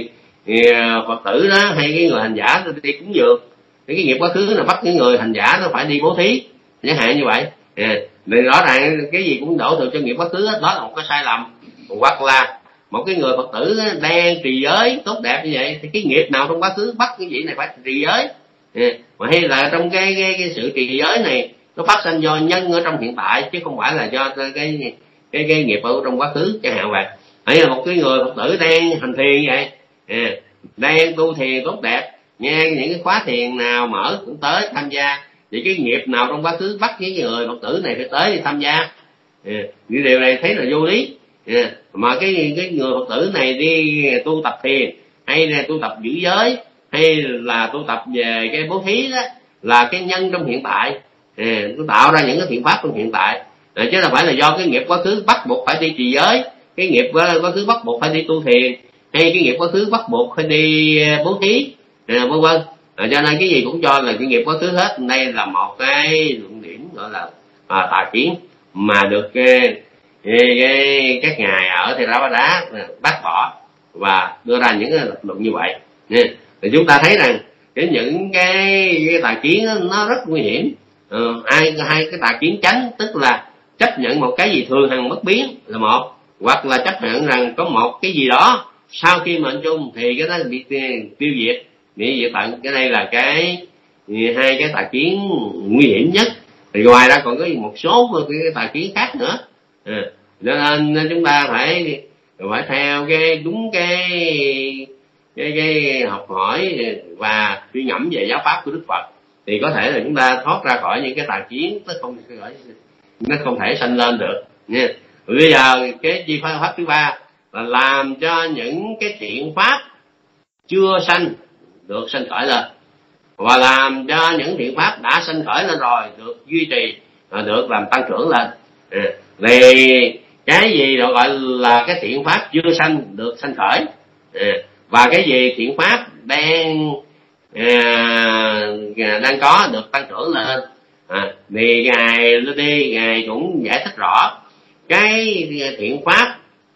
Phật tử đó hay cái người hành giả đi cúng dường, thì cái nghiệp quá khứ nào bắt cái người hành giả nó phải đi bố thí chẳng hạn như vậy. À, thì rõ ràng cái gì cũng đổ thừa cho nghiệp quá khứ đó, đó là một cái sai lầm. Hoặc là một cái người Phật tử đang trì giới tốt đẹp như vậy, thì cái nghiệp nào trong quá khứ bắt cái vị này phải trì giới, à, mà hay là trong cái, cái, cái sự trì giới này nó phát sinh do nhân ở trong hiện tại chứ không phải là do cái cái cái, cái nghiệp ở trong quá khứ chẳng hạn vậy. Hay là một cái người Phật tử đang hành thiền vậy, à, đang tu thiền tốt đẹp, nghe những cái khóa thiền nào mở cũng tới tham gia, vậy cái nghiệp nào trong quá khứ bắt với người Phật tử này phải tới đi tham gia. À, những điều này thấy là vô lý. À, mà cái cái người Phật tử này đi tu tập thiền hay là tu tập giữ giới hay là tu tập về cái bố thí đó là cái nhân trong hiện tại, à, nó tạo ra những cái thiện pháp trong hiện tại, à, chứ là phải là do cái nghiệp quá khứ bắt buộc phải đi trì giới, cái nghiệp quá khứ bắt buộc phải đi tu thiền, hay cái nghiệp quá khứ bắt buộc phải đi bố thí, à, vân vân. À, cho nên cái gì cũng cho là cái nghiệp quá khứ hết. Đây là một cái luận điểm gọi là à, tà kiến mà được cái, cái, cái, các ngài ở Theravada bác bỏ và đưa ra những lập luận như vậy. Thì chúng ta thấy rằng cái những cái, cái tà kiến nó rất nguy hiểm. Ờ, ai hai cái tà kiến chánh tức là chấp nhận một cái gì thường hằng bất biến là một, hoặc là chấp nhận rằng có một cái gì đó sau khi mệnh chung thì cái đó bị tiêu diệt, bị diệt tận. Cái đây là cái hai cái tà kiến nguy hiểm nhất. Thì ngoài ra còn có một số cái tà kiến khác nữa. À, nên, nên chúng ta phải phải theo cái đúng cái cái cái học hỏi và suy ngẫm về giáo pháp của Đức Phật thì có thể là chúng ta thoát ra khỏi những cái tà kiến nó không nó không thể sanh lên được nha. Bây giờ cái chi pháp pháp thứ ba là làm cho những cái thiện pháp chưa sanh được sanh khởi lên, và làm cho những thiện pháp đã sanh khởi lên rồi được duy trì, được làm tăng trưởng lên. À, thì cái gì được gọi là cái thiện pháp chưa sanh được sanh khởi, à, và cái gì thiện pháp đang à, đang có được tăng trưởng lên. À, thì ngài đi ngài cũng giải thích rõ cái thiện pháp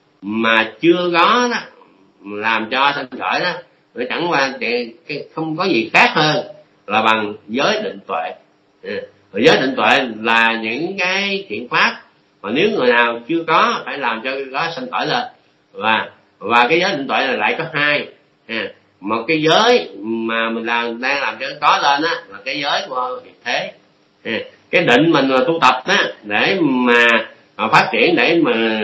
mà chưa có đó, làm cho sanh khởi đó, nó chẳng qua không có gì khác hơn là bằng giới định tuệ. À, giới định tuệ là những cái thiện pháp mà nếu người nào chưa có phải làm cho cái đó sanh khởi lên, và và cái giới định tuệ là lại có hai. À, một cái giới mà mình làm đang làm cho có lên á là cái giới của hiện thế. À, cái định mình là tu tập á để mà, mà phát triển, để mà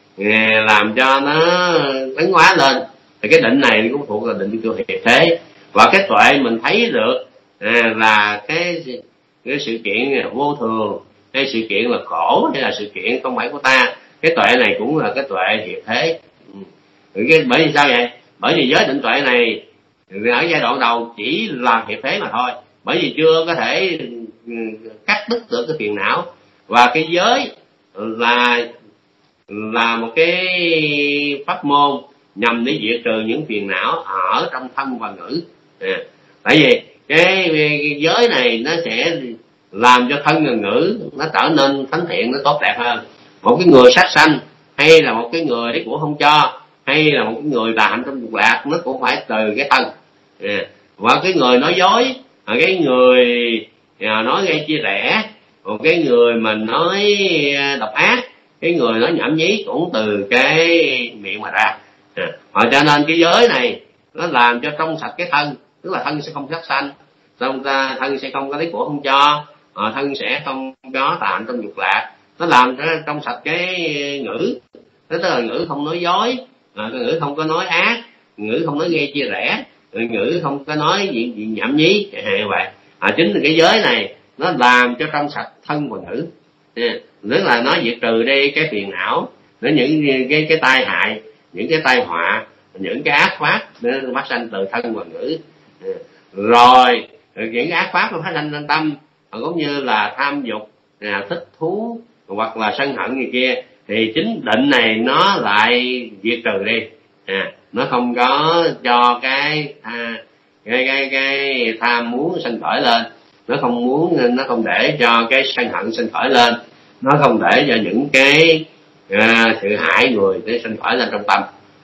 làm cho nó tấn hóa lên, thì cái định này cũng thuộc là định của hiện thế. Và cái tuệ mình thấy được à, là cái cái sự kiện vô thường, hay sự kiện là khổ, hay là sự kiện không phải của ta. Cái tuệ này cũng là cái tuệ hiện thế. Ừ. Cái, bởi vì sao vậy? Bởi vì giới định tuệ này ở giai đoạn đầu chỉ là hiện thế mà thôi, bởi vì chưa có thể cắt đứt được cái phiền não. Và cái giới là là một cái pháp môn nhằm để diệt trừ những phiền não ở trong thân và ngữ. À, tại vì cái, cái giới này nó sẽ làm cho thân và ngữ nó trở nên thánh thiện, nó tốt đẹp hơn. Một cái người sát sanh, hay là một cái người đấy của không cho, hay là một cái người tà hạnh trong dục lạc, nó cũng phải từ cái thân. À, và cái người nói dối, cái người nói gây chia rẽ, một cái người mình nói độc ác, cái người nói nhảm nhí cũng từ cái miệng mà ra. À, cho nên cái giới này nó làm cho trong sạch cái thân, tức là thân sẽ không sát sanh, thân sẽ không có lấy của không cho, à, thân sẽ không có tà hạnh trong dục lạc. Nó làm cho trong sạch cái ngữ, tức là ngữ không nói dối, à, cái ngữ không có nói ác, ngữ không nói gây chia rẽ, ngữ không có nói gì, gì nhảm nhí như vậy. À, chính là cái giới này nó làm cho trong sạch thân và ngữ, à, tức là nó diệt trừ đi cái phiền não, nó những cái cái tai hại, những cái tai họa, những cái ác pháp nó phát sanh từ thân và ngữ. À, rồi những cái ác pháp nó phát sanh trong tâm, cũng như là tham dục, à, thích thú hoặc là sân hận gì kia, thì chính định này nó lại diệt trừ đi. À, nó không có cho cái à, cái cái cái tham muốn sanh khởi lên, nó không muốn, nó không để cho cái sân hận sanh khởi lên, nó không để cho những cái à, sự hại người để sanh khởi lên trong tâm.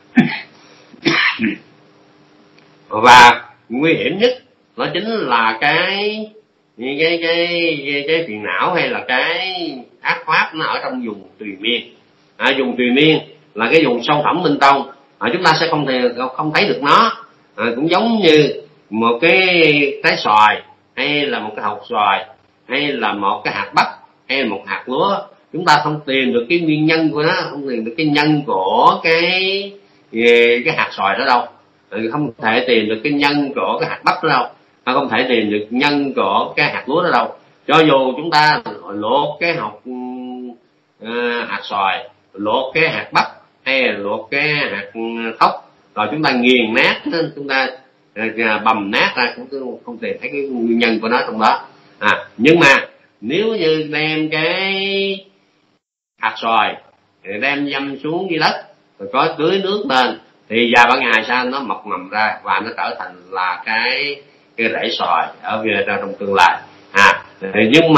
Và nguy hiểm nhất nó chính là cái cái cái cái, cái phiền não hay là cái ác pháp nó ở trong vùng tùy miên. À, vùng tùy miên là cái vùng sâu thẳm bên trong, à, chúng ta sẽ không thể không thấy được nó. À, cũng giống như một cái trái xoài, hay là một cái hột xoài, hay là một cái hạt bắp, hay là một hạt lúa, chúng ta không tìm được cái nguyên nhân của nó, không tìm được cái nhân của cái cái hạt xoài đó đâu, không thể tìm được cái nhân của cái hạt bắp đó đâu, không thể tìm được nhân của cái hạt lúa đó đâu. Cho dù chúng ta luộc cái hột uh, hạt xoài, luộc cái hạt bắp, hay là luộc cái hạt thóc, rồi chúng ta nghiền nát, chúng ta uh, bầm nát ra, cũng không tìm thấy cái nguyên nhân của nó trong đó. À, nhưng mà nếu như đem cái hạt xoài đem dâm xuống dưới đất rồi có tưới nước lên, thì vài ba ngày sau nó mọc mầm ra và nó trở thành là cái cái rễ xoài ở trong tương lai. À, nhưng mà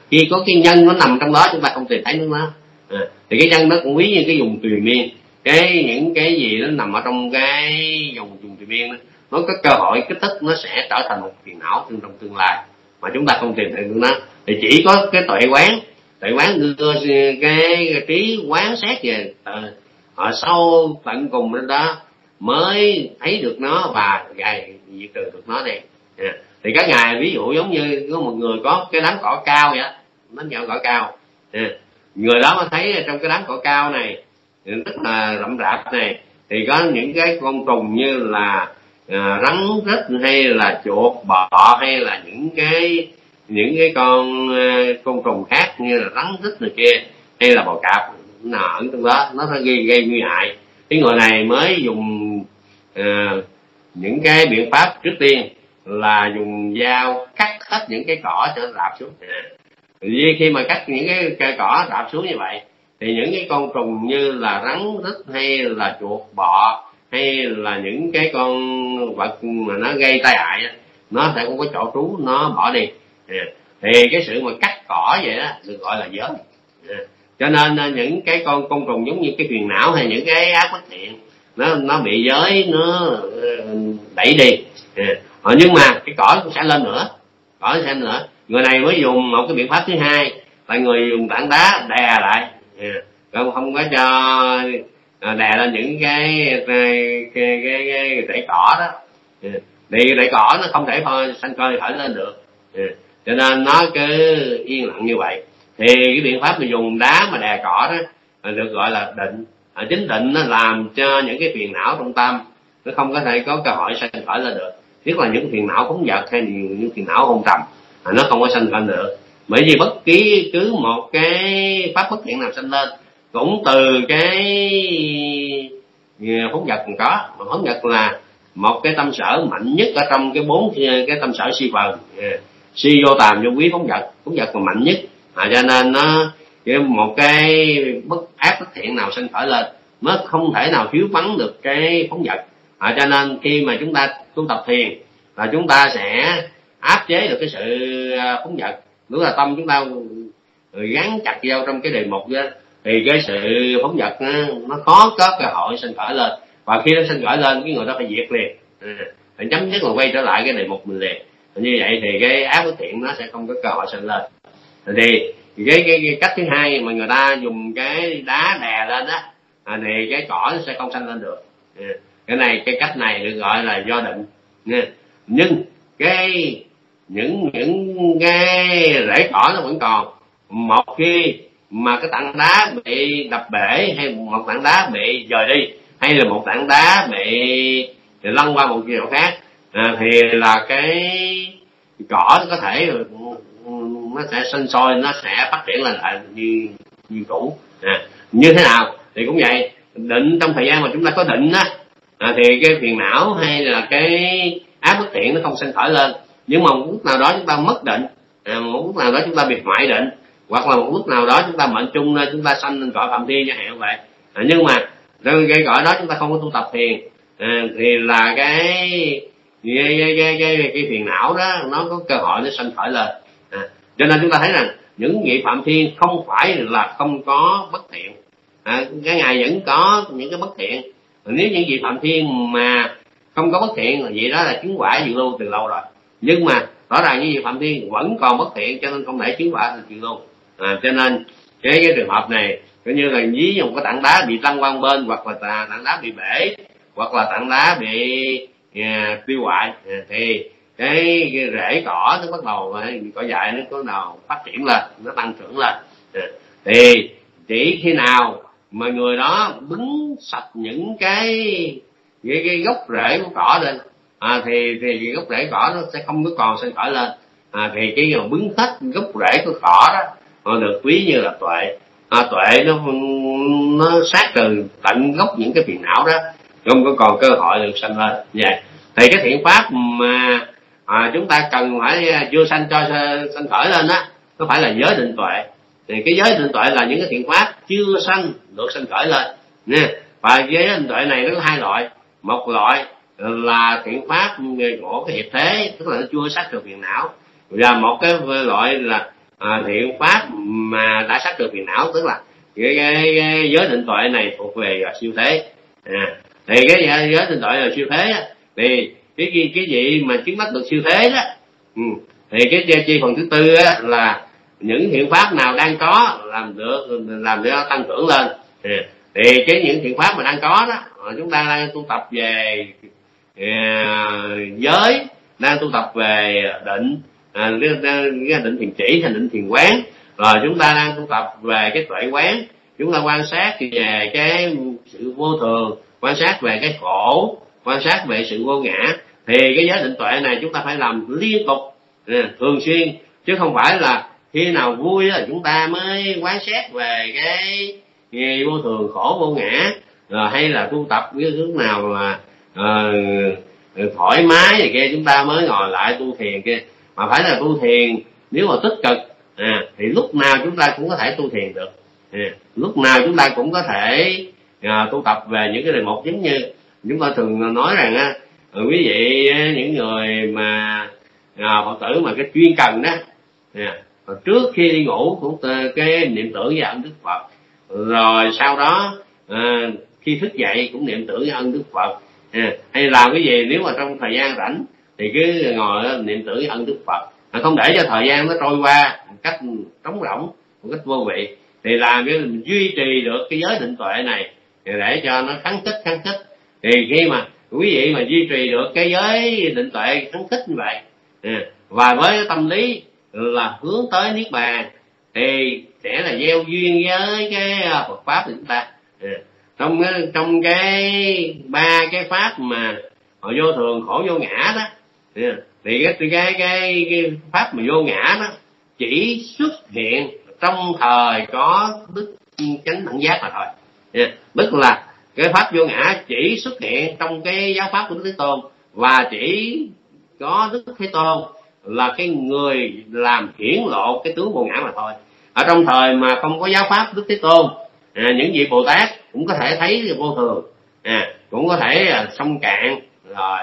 khi có cái nhân nó nằm trong đó chúng ta không tìm thấy nước nó. À, thì cái nhân nó cũng ví như cái vùng triền miên, cái những cái gì nó nằm ở trong cái vùng vùng triền miên đó, nó có cơ hội kích thích nó sẽ trở thành một phiền não trong tương lai mà chúng ta không tìm thấy được nó. Thì chỉ có cái tuệ quán, tuệ quán đưa cái, cái trí quán xét về ở sâu tận cùng đến đó mới thấy được nó và gài diệt trừ được nó đi. À, thì các ngài ví dụ giống như có một người có cái đám cỏ cao vậy đó, nó nhỏ cỏ cao, à, người đó mà thấy trong cái đám cỏ cao này rất là rậm rạp này thì có những cái con trùng như là à, rắn rết hay là chuột bọ hay là những cái những cái con con trùng khác như là rắn rít này kia hay là bò cạp nó ẩn trong đó, nó sẽ gây gây nguy hại. Cái người này mới dùng à, những cái biện pháp trước tiên là dùng dao cắt hết những cái cỏ cho nó rạp xuống. À, vì khi mà cắt những cái cây cỏ rạp xuống như vậy thì những cái con trùng như là rắn rít hay là chuột bọ hay là những cái con vật mà nó gây tai hại nó sẽ không có chỗ trú, nó bỏ đi. À, thì cái sự mà cắt cỏ vậy đó được gọi là giới. À, cho nên những cái con côn trùng giống như cái phiền não hay những cái ác bất thiện nó nó bị giới nó đẩy đi. À, nhưng mà cái cỏ cũng sẽ lên nữa, cỏ sẽ lên nữa. Người này mới dùng một cái biện pháp thứ hai là người dùng tảng đá đè lại, à, không không có cho đè lên những cái cái cái, cái, cái rễ cỏ đó. À, thì rễ cỏ nó không thể sanh khởi khởi lên được. À, cho nên nó cứ yên lặng như vậy. Thì cái biện pháp mà dùng đá mà đè cỏ đó được gọi là định. À, chính định nó làm cho những cái phiền não trong tâm nó không có thể có cơ hội sanh khởi lên được, nhất là những phiền não phóng dật hay những phiền não hôn trầm, à, nó không có sanh khởi được. Bởi vì bất kỳ cứ một cái pháp bất thiện nào sanh lên cũng từ cái phóng dật còn có. Mà phóng dật là một cái tâm sở mạnh nhất ở trong cái bốn cái tâm sở si phần, à, si vô tàm vô quý phóng dật, phóng dật là mạnh nhất. À, cho nên nó một cái bất ác bất thiện nào sanh khởi lên nó không thể nào thiếu vắng được cái phóng dật. À, cho nên khi mà chúng ta tu tập thiền là chúng ta sẽ áp chế được cái sự phóng dật. Nếu là tâm chúng ta gắn chặt vào trong cái đề mục đó thì cái sự phóng dật nó, nó khó có cơ hội sanh khởi lên, và khi nó sanh khởi lên cái người đó phải diệt liền, à, phải chấm dứt là quay trở lại cái đề mục mình liền. Như vậy thì cái ác bất thiện nó sẽ không có cơ hội sanh lên. Thì cái, cái, cái cách thứ hai mà người ta dùng cái đá đè lên đó, à, thì cái cỏ nó sẽ không sanh lên được. À, cái này cái cách này được gọi là do định nha. Nhưng cái những những cái rễ cỏ nó vẫn còn. Một khi mà cái tảng đá bị đập bể hay một tảng đá bị dời đi hay là một tảng đá bị lăn qua một chiều khác, à, thì là cái cỏ nó có thể nó sẽ sinh sôi, nó sẽ phát triển lên lại như như cũ. À, như thế nào thì cũng vậy. Định trong thời gian mà chúng ta có định á, à, thì cái phiền não hay là cái ác bất thiện nó không sinh khởi lên. Nhưng mà một lúc nào đó chúng ta mất định, à, một lúc nào đó chúng ta bị hoại định, hoặc là một lúc nào đó chúng ta mệnh trung nên chúng ta sanh lên cõi phạm thiên chẳng hạn vậy. À, nhưng mà cái cõi đó chúng ta không có tu tập thiền, à, thì là cái cái cái cái, cái, cái phiền não đó nó có cơ hội nó sanh khởi lên. À, cho nên chúng ta thấy rằng những vị phạm thiên không phải là không có bất thiện, à, cái ngày vẫn có những cái bất thiện. Nếu những vị phạm thiên mà không có bất thiện là vậy đó là chứng quả dự lưu từ lâu rồi. Nhưng mà rõ ràng những vị phạm thiên vẫn còn bất thiện cho nên không thể chứng quả dự lưu. À, cho nên cái, cái trường hợp này coi như là ví dụ cái tảng đá bị lăn qua bên, hoặc là tảng đá bị bể, hoặc là tảng đá bị à, tiêu hoại, à, thì cái, cái rễ cỏ nó bắt đầu, cỏ dại nó có đầu phát triển lên, nó tăng trưởng lên. À, thì chỉ khi nào mà người đó bứng sạch những cái cái, cái gốc rễ của cỏ lên, à, thì thì cái gốc rễ cỏ nó sẽ không có còn sinh khởi lên. À, thì cái mà bứng hết gốc rễ của cỏ đó nó được ví như là tuệ. À, tuệ nó nó sát từ tận gốc những cái phiền não đó, không có còn cơ hội được sanh lên. Vậy thì cái thiện pháp mà à, chúng ta cần phải chưa sanh cho sanh khởi lên á, nó phải là giới định tuệ. Thì cái giới định tuệ là những cái thiện pháp chưa sanh được sanh khởi lên nha. Và giới định tuệ này nó có hai loại. Một loại là thiện pháp của cái hiệp thế, tức là nó chưa sát được phiền não, và một cái loại là à, thiện pháp mà đã sát được phiền não, tức là cái, cái, cái giới định tuệ này thuộc về siêu thế. À, thì cái giới định tuệ là siêu thế á, thì cái cái cái gì mà chứng đắc được siêu thế đó, ừ, thì cái chi phần thứ tư á, là những thiện pháp nào đang có làm được làm để tăng trưởng lên. À, thì cái những thiện pháp mà đang có đó, chúng ta đang tu tập về à, giới, đang tu tập về định, à, cái định thiền chỉ hay định thiền quán, rồi chúng ta đang tu tập về cái tuệ quán, chúng ta quan sát về cái sự vô thường, quan sát về cái khổ, quan sát về sự vô ngã. Thì cái giới định tuệ này chúng ta phải làm liên tục, à, thường xuyên, chứ không phải là khi nào vui là chúng ta mới quán sát về cái nghe vô thường khổ vô ngã, rồi hay là tu tập cái hướng nào là uh, thoải mái gì kia chúng ta mới ngồi lại tu thiền kia, mà phải là tu thiền nếu mà tích cực, à, thì lúc nào chúng ta cũng có thể tu thiền được, à, lúc nào chúng ta cũng có thể à, tu tập về những cái đề mục giống như chúng ta thường nói rằng á, quý vị những người mà à, Phật tử mà cái chuyên cần đó, à, trước khi đi ngủ cũng cái niệm tưởng về ân Đức Phật, rồi sau đó à, khi thức dậy cũng niệm tưởng về ân Đức Phật, à, hay làm cái gì nếu mà trong thời gian rảnh thì cứ ngồi đó, niệm tưởng về ân Đức Phật, à, không để cho thời gian nó trôi qua một cách trống rỗng, một cách vô vị, thì làm cái mình duy trì được cái giới định tuệ này để cho nó khắng khích khắng khích. Thì khi mà quý vị mà duy trì được cái giới định tuệ khắng khích như vậy, à, và với tâm lý là hướng tới niết bàn, thì sẽ là gieo duyên với cái Phật pháp của chúng ta. À, trong trong cái ba cái pháp mà họ vô thường khổ vô ngã đó, à, thì cái cái cái cái pháp mà vô ngã đó chỉ xuất hiện trong thời có đức chánh đẳng giác mà thôi. À, tức là cái pháp vô ngã chỉ xuất hiện trong cái giáo pháp của Đức Thế Tôn, và chỉ có Đức Thế Tôn là cái người làm hiển lộ cái tướng vô ngã mà thôi. Ở trong thời mà không có giáo pháp Đức Thế Tôn, à, những vị Bồ Tát cũng có thể thấy vô thường, à, cũng có thể à, sông cạn, rồi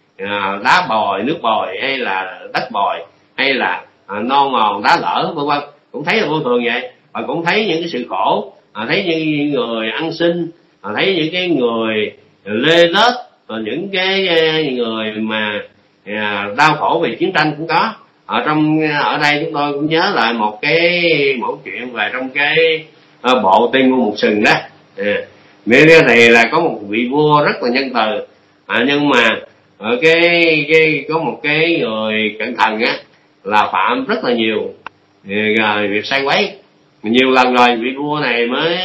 à, đá bồi nước bồi, hay là đất bồi, hay là à, non mòn đá lở, vân vân, cũng thấy là vô thường vậy. Và cũng thấy những cái sự khổ, à, thấy những người ăn xin, à, thấy những cái người lê lết, và những cái người mà à, đau khổ về chiến tranh cũng có. Ở trong ở đây chúng tôi cũng nhớ lại một cái mẫu chuyện về trong cái uh, bộ Tây Môn Một Sừng đó. À, cái này là có một vị vua rất là nhân từ, à, nhưng mà ở cái cái có một cái người cẩn thận á là phạm rất là nhiều uh, việc sai quấy, nhiều lần rồi vị vua này mới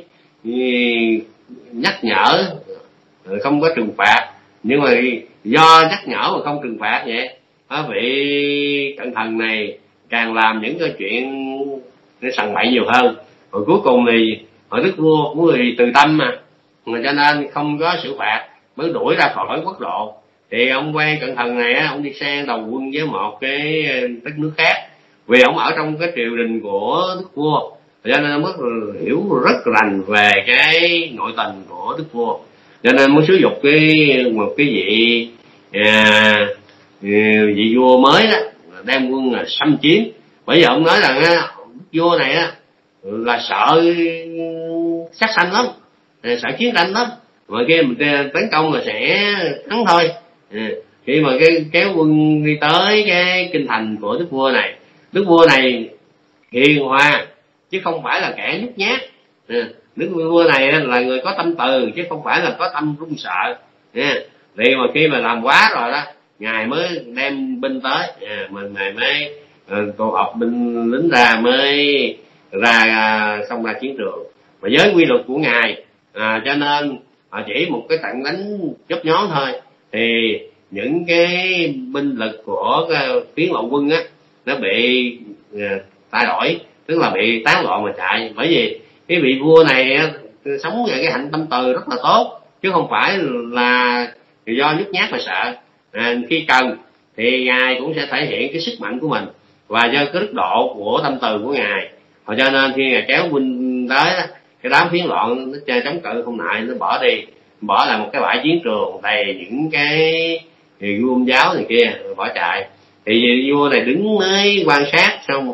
uh, nhắc nhở, không có trừng phạt, nhưng mà do nhắc nhở mà không trừng phạt vậy, à, vị cẩn thận này càng làm những cái chuyện để sằng bậy nhiều hơn. Rồi cuối cùng thì ở đức vua của người từ tâm mà, mà cho nên không có xử phạt, mới đuổi ra khỏi quốc độ. Thì ông quan cẩn thận này á, ông đi sang đầu quân với một cái đất nước khác, vì ông ở trong cái triều đình của đức vua, cho nên ông hiểu rất rành về cái nội tình của đức vua, cho nên muốn sử dụng cái một cái vị à, vị vua mới đó đem quân là xâm chiếm. Bởi giờ ông nói rằng á, vua này á là sợ sát sanh lắm, sợ chiến tranh lắm, mà khi mình tấn công là sẽ thắng thôi. À, khi mà cái kéo quân đi tới cái kinh thành của đức vua này, đức vua này hiền hòa chứ không phải là kẻ nhút nhát. À, đức vua này là người có tâm từ chứ không phải là có tâm run sợ. À, thì mà khi mà làm quá rồi đó, ngài mới đem binh tới, à, mình ngài mới uh, tụ họp binh lính ra, mới ra uh, xông ra chiến trường. Mà với quy luật của ngài, à, cho nên à, chỉ một cái trận đánh chớp nhón thôi thì những cái binh lực của cái tiến lộ quân á nó bị uh, thay đổi, tức là bị tán loạn mà chạy. Bởi vì cái vị vua này á, sống về cái hạnh tâm từ rất là tốt, chứ không phải là do nhút nhát mà sợ. À, khi cần thì ngài cũng sẽ thể hiện cái sức mạnh của mình, và do cái đức độ của tâm từ của ngài, và cho nên khi ngài kéo binh tới, cái đám phiến loạn nó chống cự không nại, nó bỏ đi, bỏ lại một cái bãi chiến trường đầy những cái gươm giáo này kia, bỏ chạy. Thì vua này đứng mới quan sát xong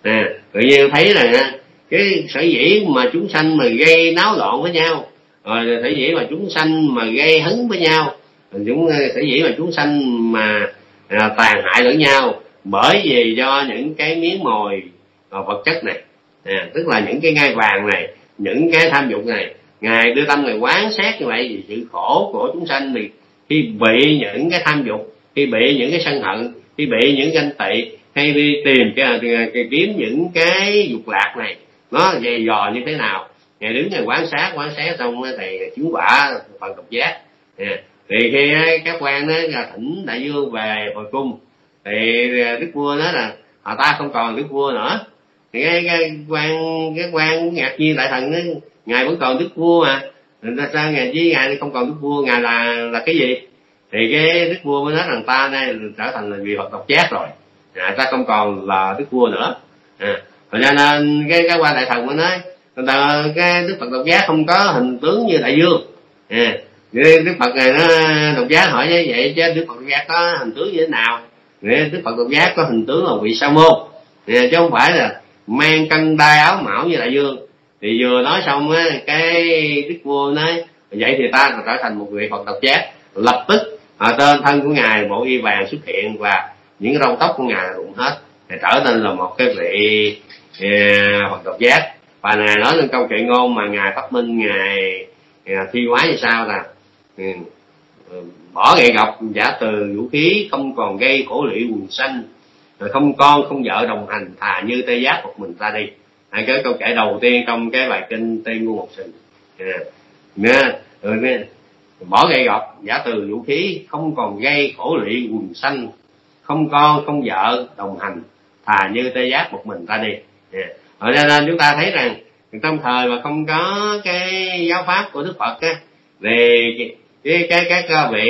à, tự nhiên thấy là cái sở dĩ mà chúng sanh mà gây náo loạn với nhau, rồi sở dĩ mà chúng sanh mà gây hấn với nhau, chúng sở dĩ mà chúng sanh mà à, tàn hại lẫn nhau, bởi vì do những cái miếng mồi à, vật chất này, à, tức là những cái ngai vàng này, những cái tham dục này. Ngài đưa tâm Ngài quán xét như vậy, vì sự khổ của chúng sanh thì khi bị những cái tham dục, khi bị những cái sân hận, khi bị những ganh tị, hay đi tìm cái, cái kiếm những cái dục lạc này, nó dày dò như thế nào. Ngài đứng Ngài quan sát quan sát xong thì chứng quả phần độc giác. À, thì khi các quan đó là thỉnh đại vương về hồi cung, thì đức vua nói là họ ta không còn đức vua nữa. Thì cái, cái quan cái quan ngạc nhiên, đại thần nói ngài vẫn còn đức vua mà, sao ngài với ngài không còn đức vua, ngài là là cái gì? Thì cái đức vua mới nói rằng ta đây trở thành là vị Phật độc giác rồi, à, ta không còn là đức vua nữa. À, cho nên cái cái quan đại thần mới nói cái đức Phật độc giác không có hình tướng như đại vương. À, đức Phật này nó độc giác hỏi như vậy chứ đức Phật độc giác có hình tướng như thế nào? Đức Phật độc giác có hình tướng là vị sa môn, à, chứ không phải là mang cân đai áo mão như đại vương. Thì vừa nói xong á, cái đức vua nói vậy thì ta trở thành một vị Phật độc giác. Lập tức à, tên thân của ngài bộ y vàng xuất hiện và những râu tóc của ngài rụng hết, thì trở nên là một cái vị à, Phật độc giác. Và ngài nói lên câu kệ ngôn mà ngài phát minh, ngài à, thi hóa như sau là ừ, bỏ gậy gộc giả từ vũ khí, không còn gây khổ lụy quần sanh, rồi không con không vợ đồng hành, thà như tê giác một mình ta đi. Hai cái câu kệ đầu tiên trong cái bài kinh Tây Ngu Một Sừng. À, rồi nghe bỏ gậy gộc giả từ vũ khí, không còn gây khổ lụy quần sanh, không con không vợ đồng hành, thà như tê giác một mình ta đi. À, cho nên chúng ta thấy rằng trong thời mà không có cái giáo pháp của Đức Phật á, về cái cái các vị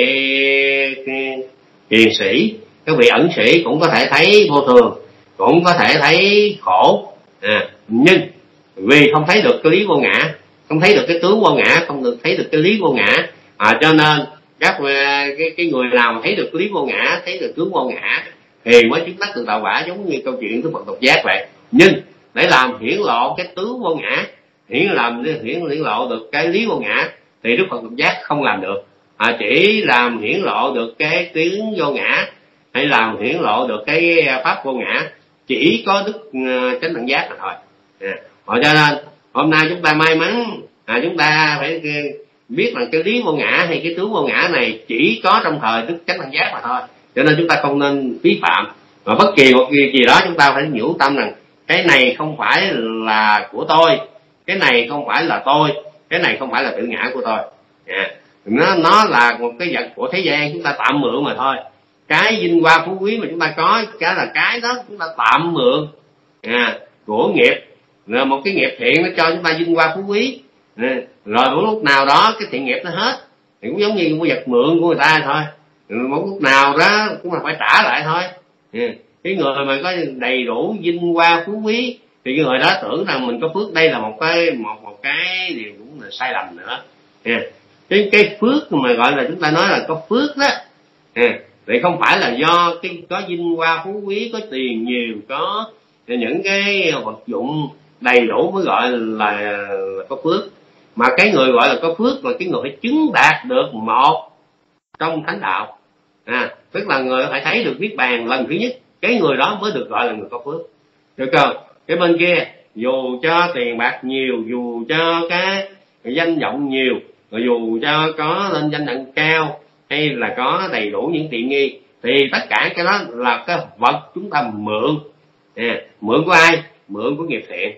hiền sĩ, các vị ẩn sĩ cũng có thể thấy vô thường, cũng có thể thấy khổ, à, nhưng vì không thấy được cái lý vô ngã, không thấy được cái tướng vô ngã, không được thấy được cái lý vô ngã, à, cho nên các cái, cái người nào mà thấy được cái lý vô ngã, thấy được tướng vô ngã thì mới chứng đắc được đạo quả, giống như câu chuyện Đức Phật độc giác vậy. Nhưng để làm hiển lộ cái tướng vô ngã, hiển làm hiển hiển lộ được cái lý vô ngã thì Đức Phật độc giác không làm được, à, chỉ làm hiển lộ được cái tướng vô ngã, hay làm hiển lộ được cái pháp vô ngã chỉ có Đức uh, Chánh Đẳng Giác mà thôi. À, cho nên hôm nay chúng ta may mắn, à, chúng ta phải biết rằng cái lý vô ngã hay cái tướng vô ngã này chỉ có trong thời Đức Chánh Đẳng Giác mà thôi. Cho nên chúng ta không nên phí phạm, và bất kỳ một việc gì đó chúng ta phải nhủ tâm rằng cái này không phải là của tôi, cái này không phải là tôi, cái này không phải là tự ngã của tôi. À, nó nó là một cái vật của thế gian, chúng ta tạm mượn mà thôi. Cái vinh hoa phú quý mà chúng ta có, cái là cái đó chúng ta tạm mượn, à, của nghiệp, rồi một cái nghiệp thiện nó cho chúng ta vinh hoa phú quý, à, rồi một lúc nào đó cái thiện nghiệp nó hết thì cũng giống như một vật mượn của người ta thôi, một lúc nào đó cũng là phải trả lại thôi. À, cái người mà có đầy đủ vinh hoa phú quý thì cái người đó tưởng rằng mình có phước, đây là một cái một một cái điều cũng là sai lầm nữa. À, cái cái phước mà gọi là chúng ta nói là có phước đó, à, vậy không phải là do cái có vinh hoa phú quý, có tiền nhiều, có những cái vật dụng đầy đủ mới gọi là, là có phước, mà cái người gọi là có phước là cái người phải chứng đạt được một trong thánh đạo, à, tức là người phải thấy được niết bàn lần thứ nhất, cái người đó mới được gọi là người có phước. Được không? Cái bên kia dù cho tiền bạc nhiều, dù cho cái danh vọng nhiều, rồi dù cho có lên danh đẳng cao, hay là có đầy đủ những tiện nghi, thì tất cả cái đó là cái vật chúng ta mượn. À, mượn của ai? Mượn của nghiệp thiện.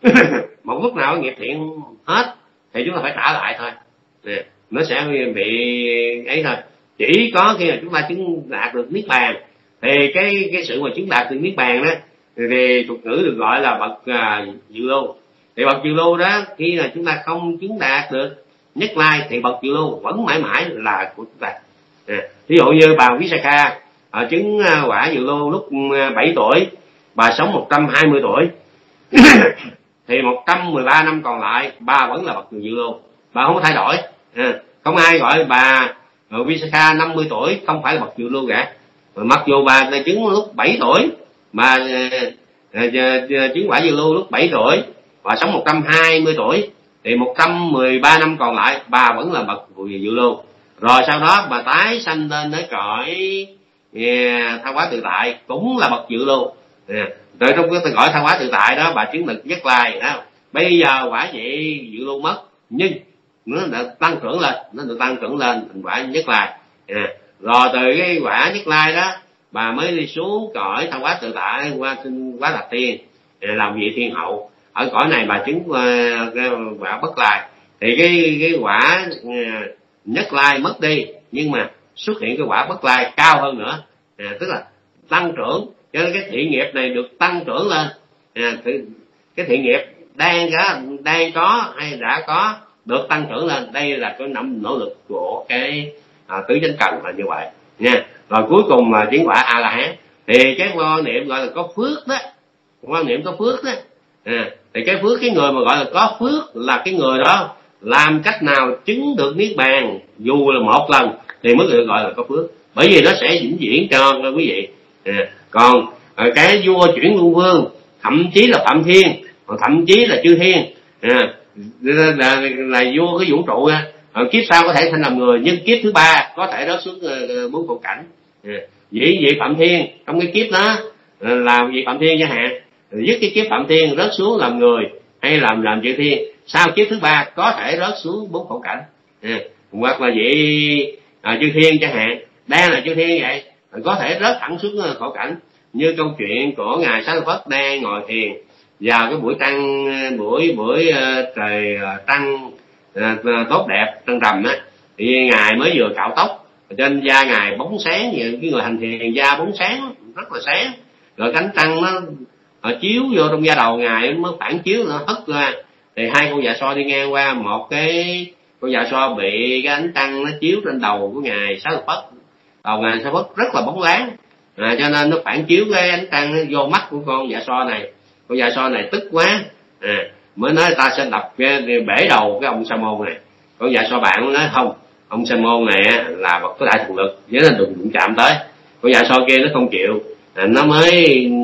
Một lúc nào nghiệp thiện hết thì chúng ta phải trả lại thôi. À, nó sẽ bị ấy thôi. Chỉ có khi mà chúng ta chứng đạt được niết bàn thì cái cái sự mà chứng đạt được niết bàn đó thì thuật ngữ được gọi là bậc à, dự lưu. Thì bậc dự lưu đó khi là chúng ta không chứng đạt được nhất lai thì bậc dự lưu vẫn mãi mãi là của chúng ta. À, ví dụ như bà Visakha à, chứng quả dự lưu lúc bảy tuổi, bà sống một trăm hai mươi tuổi thì một trăm mười ba năm còn lại bà vẫn là bậc dự lưu, bà không có thay đổi. À, không ai gọi bà Visakha năm mươi tuổi không phải là bậc dự lưu cả. Mặc dù bà chứng lúc bảy tuổi mà à, chứng quả dự lưu lúc bảy tuổi và sống một trăm hai mươi tuổi, thì một trăm mười ba năm còn lại bà vẫn là bậc dự lưu. Rồi sau đó bà tái sanh lên tới cõi yeah, tha hóa tự tại, cũng là bậc dự lưu. Yeah. Rồi trong cái cõi tha hóa tự tại đó bà chứng được Nhất Lai đó. Bây giờ quả vậy dự lưu mất, nhưng nó được tăng trưởng lên, nó được tăng trưởng lên thành quả Nhất Lai. Yeah. Rồi từ cái quả Nhất Lai đó bà mới đi xuống cõi tha hóa tự tại qua quá Lạc Tiên làm vị thiên hậu. Ở cõi này bà chứng uh, quả Bất Lai, thì cái cái quả uh, Nhất Lai mất đi, nhưng mà xuất hiện cái quả Bất Lai cao hơn nữa, à, tức là tăng trưởng. Cho nên cái thiện nghiệp này được tăng trưởng lên. À, thì, cái thiện nghiệp đang có đang có hay đã có được tăng trưởng lên. Đây là cái nỗ nỗ lực của cái à, tứ chánh cần là như vậy nha. Rồi cuối cùng là chứng quả A La Hán, thì cái quan niệm gọi là có phước đó, quan niệm có phước đó. À, thì cái phước, cái người mà gọi là có phước là cái người đó làm cách nào chứng được niết bàn dù là một lần thì mới được gọi là có phước, bởi vì nó sẽ vĩnh viễn cho quý vị. À, còn à, cái vua chuyển luân vương, thậm chí là Phạm Thiên, thậm chí là chư thiên, à, là, là, là vua cái vũ trụ, à, kiếp sau có thể thành làm người, nhưng kiếp thứ ba có thể rớt xuống uh, bốn khổ cảnh. À, vị vị Phạm Thiên trong cái kiếp đó uh, làm vị Phạm Thiên chẳng hạn, dứt cái kiếp Phạm Thiên rớt xuống làm người hay làm làm chư thiên, sau kiếp thứ ba có thể rớt xuống bốn khổ cảnh. À, hoặc là vị à, chư thiên chẳng hạn, đang là chư thiên vậy, có thể rớt thẳng xuống khổ cảnh, như câu chuyện của ngài Xá Lợi Phất đang ngồi thiền vào cái buổi trăng buổi buổi uh, trời uh, trăng uh, tốt đẹp, trăng rằm á, thì ngài mới vừa cạo tóc, trên da ngài bóng sáng, như cái người hành thiền da bóng sáng rất là sáng, rồi cánh trăng nó uh, chiếu vô trong da đầu ngài mới phản chiếu, nó hất ra, thì hai con dạ so đi ngang qua, một cái con dạ so bị cái ánh trăng nó chiếu trên đầu của ngài Xá Lợi Phất, đầu ngài Xá Lợi Phất rất là bóng láng, à, cho nên nó phản chiếu cái ánh trăng vô mắt của con dạ so này. Con dạ so này tức quá, à, mới nói ta sẽ đập cái bể đầu cái ông Sa Môn này. Con dạ so bạn nói không, ông Sa Môn này là một cái đại thần lực, với nên đừng đụng chạm tới. Con dạ so kia nó không chịu, à, nó mới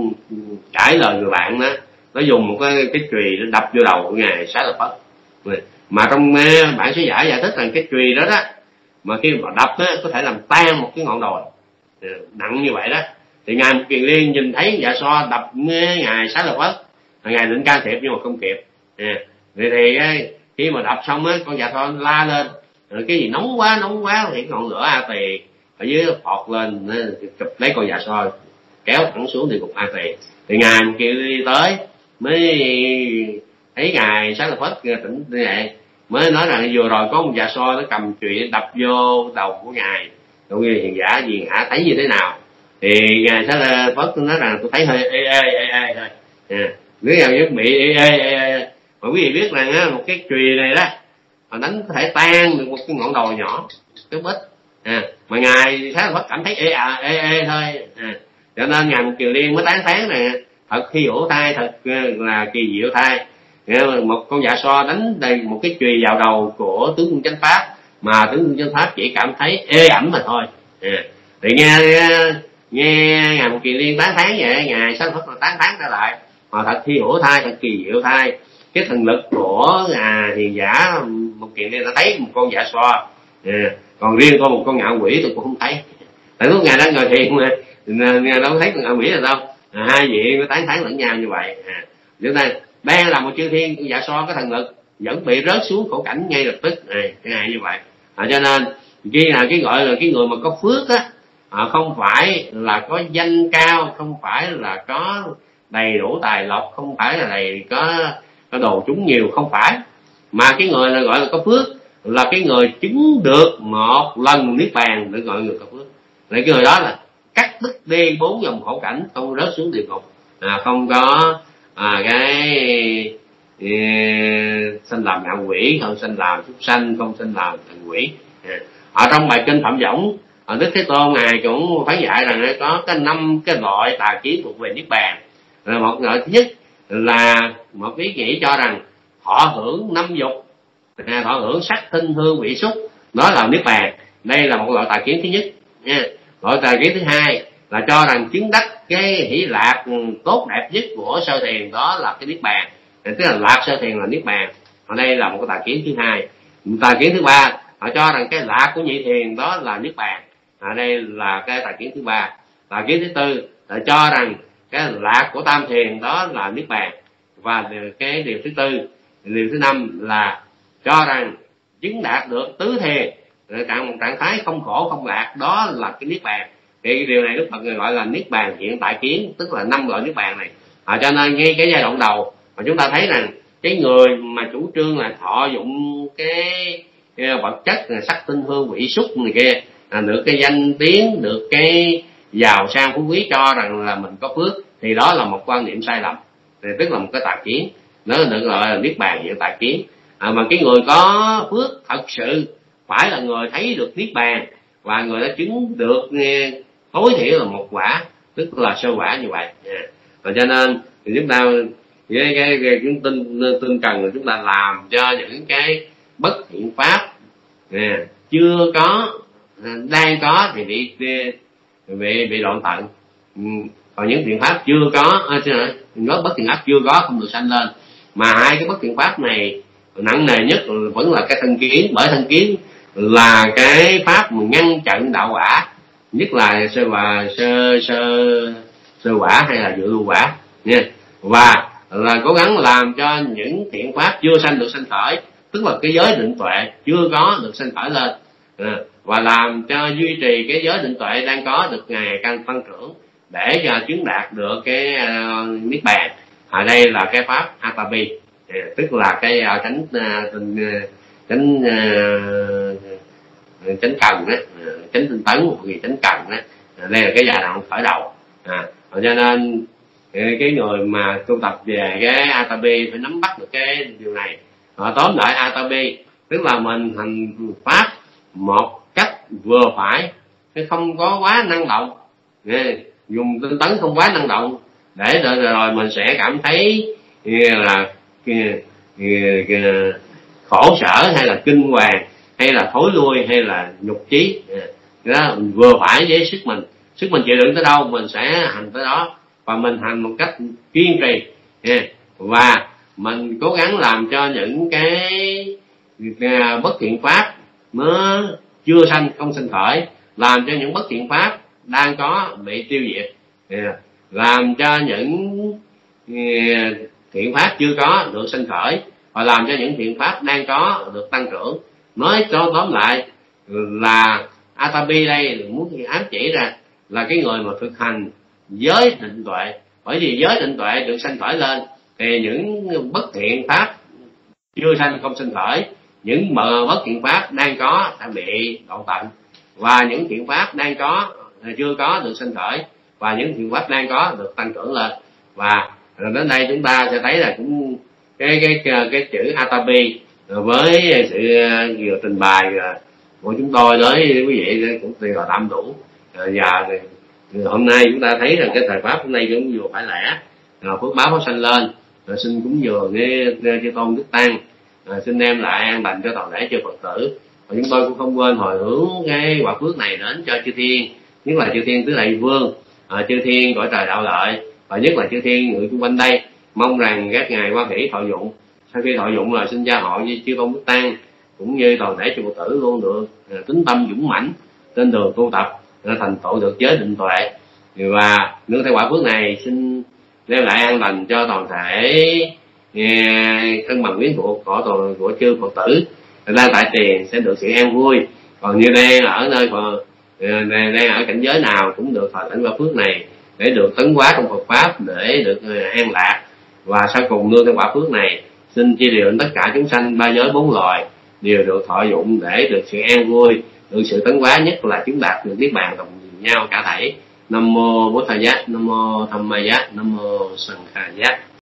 cãi lời người bạn đó, nó dùng một cái cái chùy nó đập vô đầu của ngài Xá Lợi Phất. Mà trong bản sứ giả giải thích rằng cái chùy đó đó, mà khi mà đập á, có thể làm tan một cái ngọn đồi nặng như vậy đó. Thì ngài Mục Kiền Liên nhìn thấy dạ so đập ngài Xá Lợi Phất, ngài định can thiệp nhưng mà không kịp. À, thì, thì khi mà đập xong á, con dạ so la lên, rồi cái gì nóng quá nóng quá, thì ngọn lửa A Tỳ ở dưới phọt lên, chụp lấy con dạ so kéo thẳng xuống địa ngục A Tỳ. Thì ngài Mục Kiền Liên tới mới thấy ngài Xá Lợi Phất tỉnh như vậy, mới nói rằng vừa rồi có một dạ so nó cầm chùy đập vô đầu của ngài, rồi người hiền giả gì hả thấy như thế nào? Thì ngài Xá Lợi Phất nói rằng tôi thấy hơi ê ê ê ê thôi, à, nếu nào nhất bị ê ê ê. Mà quý vị biết rằng á, một cái chùy này đó mà đánh có thể tan được một cái ngọn đồi nhỏ, cái bít, à, mà ngài Xá Lợi Phất cảm thấy ê à ê ê thôi, à, cho nên ngài Mục Kiền Liên mới tán thán nè, thật khi hữu thai, thật là kỳ diệu thai. Một con dạ so đánh đầy một cái chùy vào đầu của tướng quân chánh pháp, mà tướng quân chánh pháp chỉ cảm thấy ê ẩm mà thôi. À, thì nghe nghe ngài Mục Kiền Liên tán thán vậy, ngài Xá Lợi Phất tán thán trở lại, mà thật thi hữu thai, thật kỳ diệu thai. Cái thần lực của à, hiền giả Mục Kiền Liên đã thấy một con dạ so, à, còn riêng con một con ngạo quỷ tôi cũng không thấy, tại lúc ngài đang ngồi thiền mà ngài đâu có thấy con ngạo quỷ là đâu. À, hai vị mới tán thán lẫn nhau như vậy. À, chúng ta đang là một chư thiên, con dạ so cái thần lực vẫn bị rớt xuống khổ cảnh ngay lập tức, này cái này như vậy. À, cho nên khi là cái gọi là cái người mà có phước á, à, không phải là có danh cao, không phải là có đầy đủ tài lộc, không phải là đầy có, có đồ chúng nhiều, không phải, mà cái người là gọi là có phước là cái người chứng được một lần niết bàn được gọi người có phước. Lại cái người đó là cắt đứt đi bốn dòng khổ cảnh, không rớt xuống địa ngục, à, không có à, cái e, sanh làm ngạ quỷ, không sanh làm súc sanh, không sanh làm thần quỷ. À, ở trong bài kinh Phạm Võng, Đức Thế Tôn ngài cũng phán dạy rằng có cái năm cái loại tà kiến thuộc về niết bàn. Là một loại thứ nhất là một ý nghĩ cho rằng thọ hưởng năm dục, à, thọ hưởng sắc thinh hương vị xúc, đó là niết bàn. Đây là một loại tà kiến thứ nhất nha. Loại tà kiến thứ hai là cho rằng chứng đắc cái hỷ lạc tốt đẹp nhất của sơ thiền đó là cái niết bàn, tức là lạc sơ thiền là niết bàn. Ở đây là một cái tà kiến thứ hai. Tà kiến thứ ba, họ cho rằng cái lạc của nhị thiền đó là niết bàn. Ở đây là cái tà kiến thứ ba. Tà kiến thứ tư là cho rằng cái lạc của tam thiền đó là niết bàn. Và cái điều thứ tư, điều thứ năm là cho rằng chứng đạt được tứ thiền, trạng một trạng thái không khổ không lạc, đó là cái niết bàn. Thì cái điều này Đức Phật gọi là niết bàn hiện tại kiến, tức là năm loại niết bàn này. À, cho nên ngay cái giai đoạn đầu mà chúng ta thấy rằng cái người mà chủ trương là thọ dụng cái, cái vật chất sắc tinh hương vị xúc này kia, à, được cái danh tiếng, được cái giàu sang phú quý, cho rằng là mình có phước, thì đó là một quan niệm sai lầm, thì tức là một cái tà kiến, nó được gọi là niết bàn hiện tại kiến. À, mà cái người có phước thật sự phải là người thấy được niết bàn và người đã chứng được tối thiểu là một quả, tức là sơ quả như vậy. À, và cho nên thì chúng ta cái cái, cái chúng tin tin cần là chúng ta làm cho những cái bất thiện pháp à, chưa có, đang có thì bị bị bị đoạn tận. Ừ, còn những thiện pháp chưa có, nói bất thiện pháp chưa có không được sanh lên. Mà hai cái bất thiện pháp này nặng nề nhất vẫn là cái thân kiến, bởi thân kiến là cái pháp mà ngăn chặn đạo quả, nhất là sơ và sơ sơ sơ quả hay là dự lưu quả nha. Và là cố gắng làm cho những thiện pháp chưa sanh được sanh khởi, tức là cái giới định tuệ chưa có được sanh khởi lên, à, và làm cho duy trì cái giới định tuệ đang có được ngày càng tăng trưởng để cho chứng đạt được cái uh, niết bàn. Ở đây là cái pháp Atapi, à, tức là cái uh, chánh uh, chánh uh, chánh cần đó, chánh tinh tấn, một gì chánh cần đó. À, đây là cái giai đoạn khởi đầu. À, cho nên cái người mà tu tập về cái Atapi phải nắm bắt được cái điều này. À, tóm lại Atapi tức là mình hành pháp một cách vừa phải, chứ không có quá năng động, dùng tinh tấn không quá năng động, để rồi, rồi mình sẽ cảm thấy là khổ sở hay là kinh hoàng hay là thối lui hay là nhục chí. Đó, mình vừa phải với sức mình, sức mình chịu đựng tới đâu mình sẽ hành tới đó, và mình hành một cách kiên trì, và mình cố gắng làm cho những cái bất thiện pháp nó chưa sanh không sanh khởi, làm cho những bất thiện pháp đang có bị tiêu diệt, làm cho những thiện pháp chưa có được sanh khởi, và làm cho những thiện pháp đang có được tăng trưởng. Nói cho tóm lại là Atapi đây muốn ám chỉ ra là cái người mà thực hành giới định tuệ, bởi vì giới định tuệ được sanh khởi lên thì những bất thiện pháp chưa sanh không sanh khởi, những mờ bất thiện pháp đang có sẽ bị đoạn tận, và những thiện pháp đang có chưa có được sanh khởi, và những thiện pháp đang có được tăng trưởng lên. Và đến đây chúng ta sẽ thấy là cũng cái cái cái, cái chữ Atapi với sự vừa trình bày của chúng tôi đối với quý vị cũng là tạm đủ. Và hôm nay chúng ta thấy rằng cái thời pháp hôm nay cũng vừa phải lẽ, phước báo phát sanh lên, xin cúng dường nghe chư tôn đức tăng, xin đem lại an lành cho toàn thể chư Phật tử. Và chúng tôi cũng không quên hồi hướng cái quả phước này đến cho chư thiên, nhất là chư thiên tứ đại vương, chư thiên cõi trời đạo lợi, và nhất là chư thiên người xung quanh đây. Mong rằng các ngài quan hỷ thọ dụng, sau khi thọ dụng là xin gia hộ với chư tôn đức tăng cũng như toàn thể chư Phật tử luôn được tính tâm dũng mãnh trên đường tu tập, thành tựu được giới định tuệ. Và nương theo quả phước này xin đem lại an lành cho toàn thể thân bằng quyến thuộc của toàn của chư Phật tử đang tại tiền sẽ được sự an vui. Còn như đang ở nơi đang ở cảnh giới nào cũng được thọ lãnh quả phước này để được tấn hóa trong Phật pháp, để được an lạc. Và sau cùng nương theo quả phước này xin chia đều tất cả chúng sanh ba giới bốn loài đều được thọ dụng để được sự an vui, được sự tấn hóa, nhất là chúng đạt được niết bàn đồng nhau cả thảy. Nam mô Bổn Thầy Giác, Nam mô Tham Ma Giác, Nam mô Sanh Kha Giác.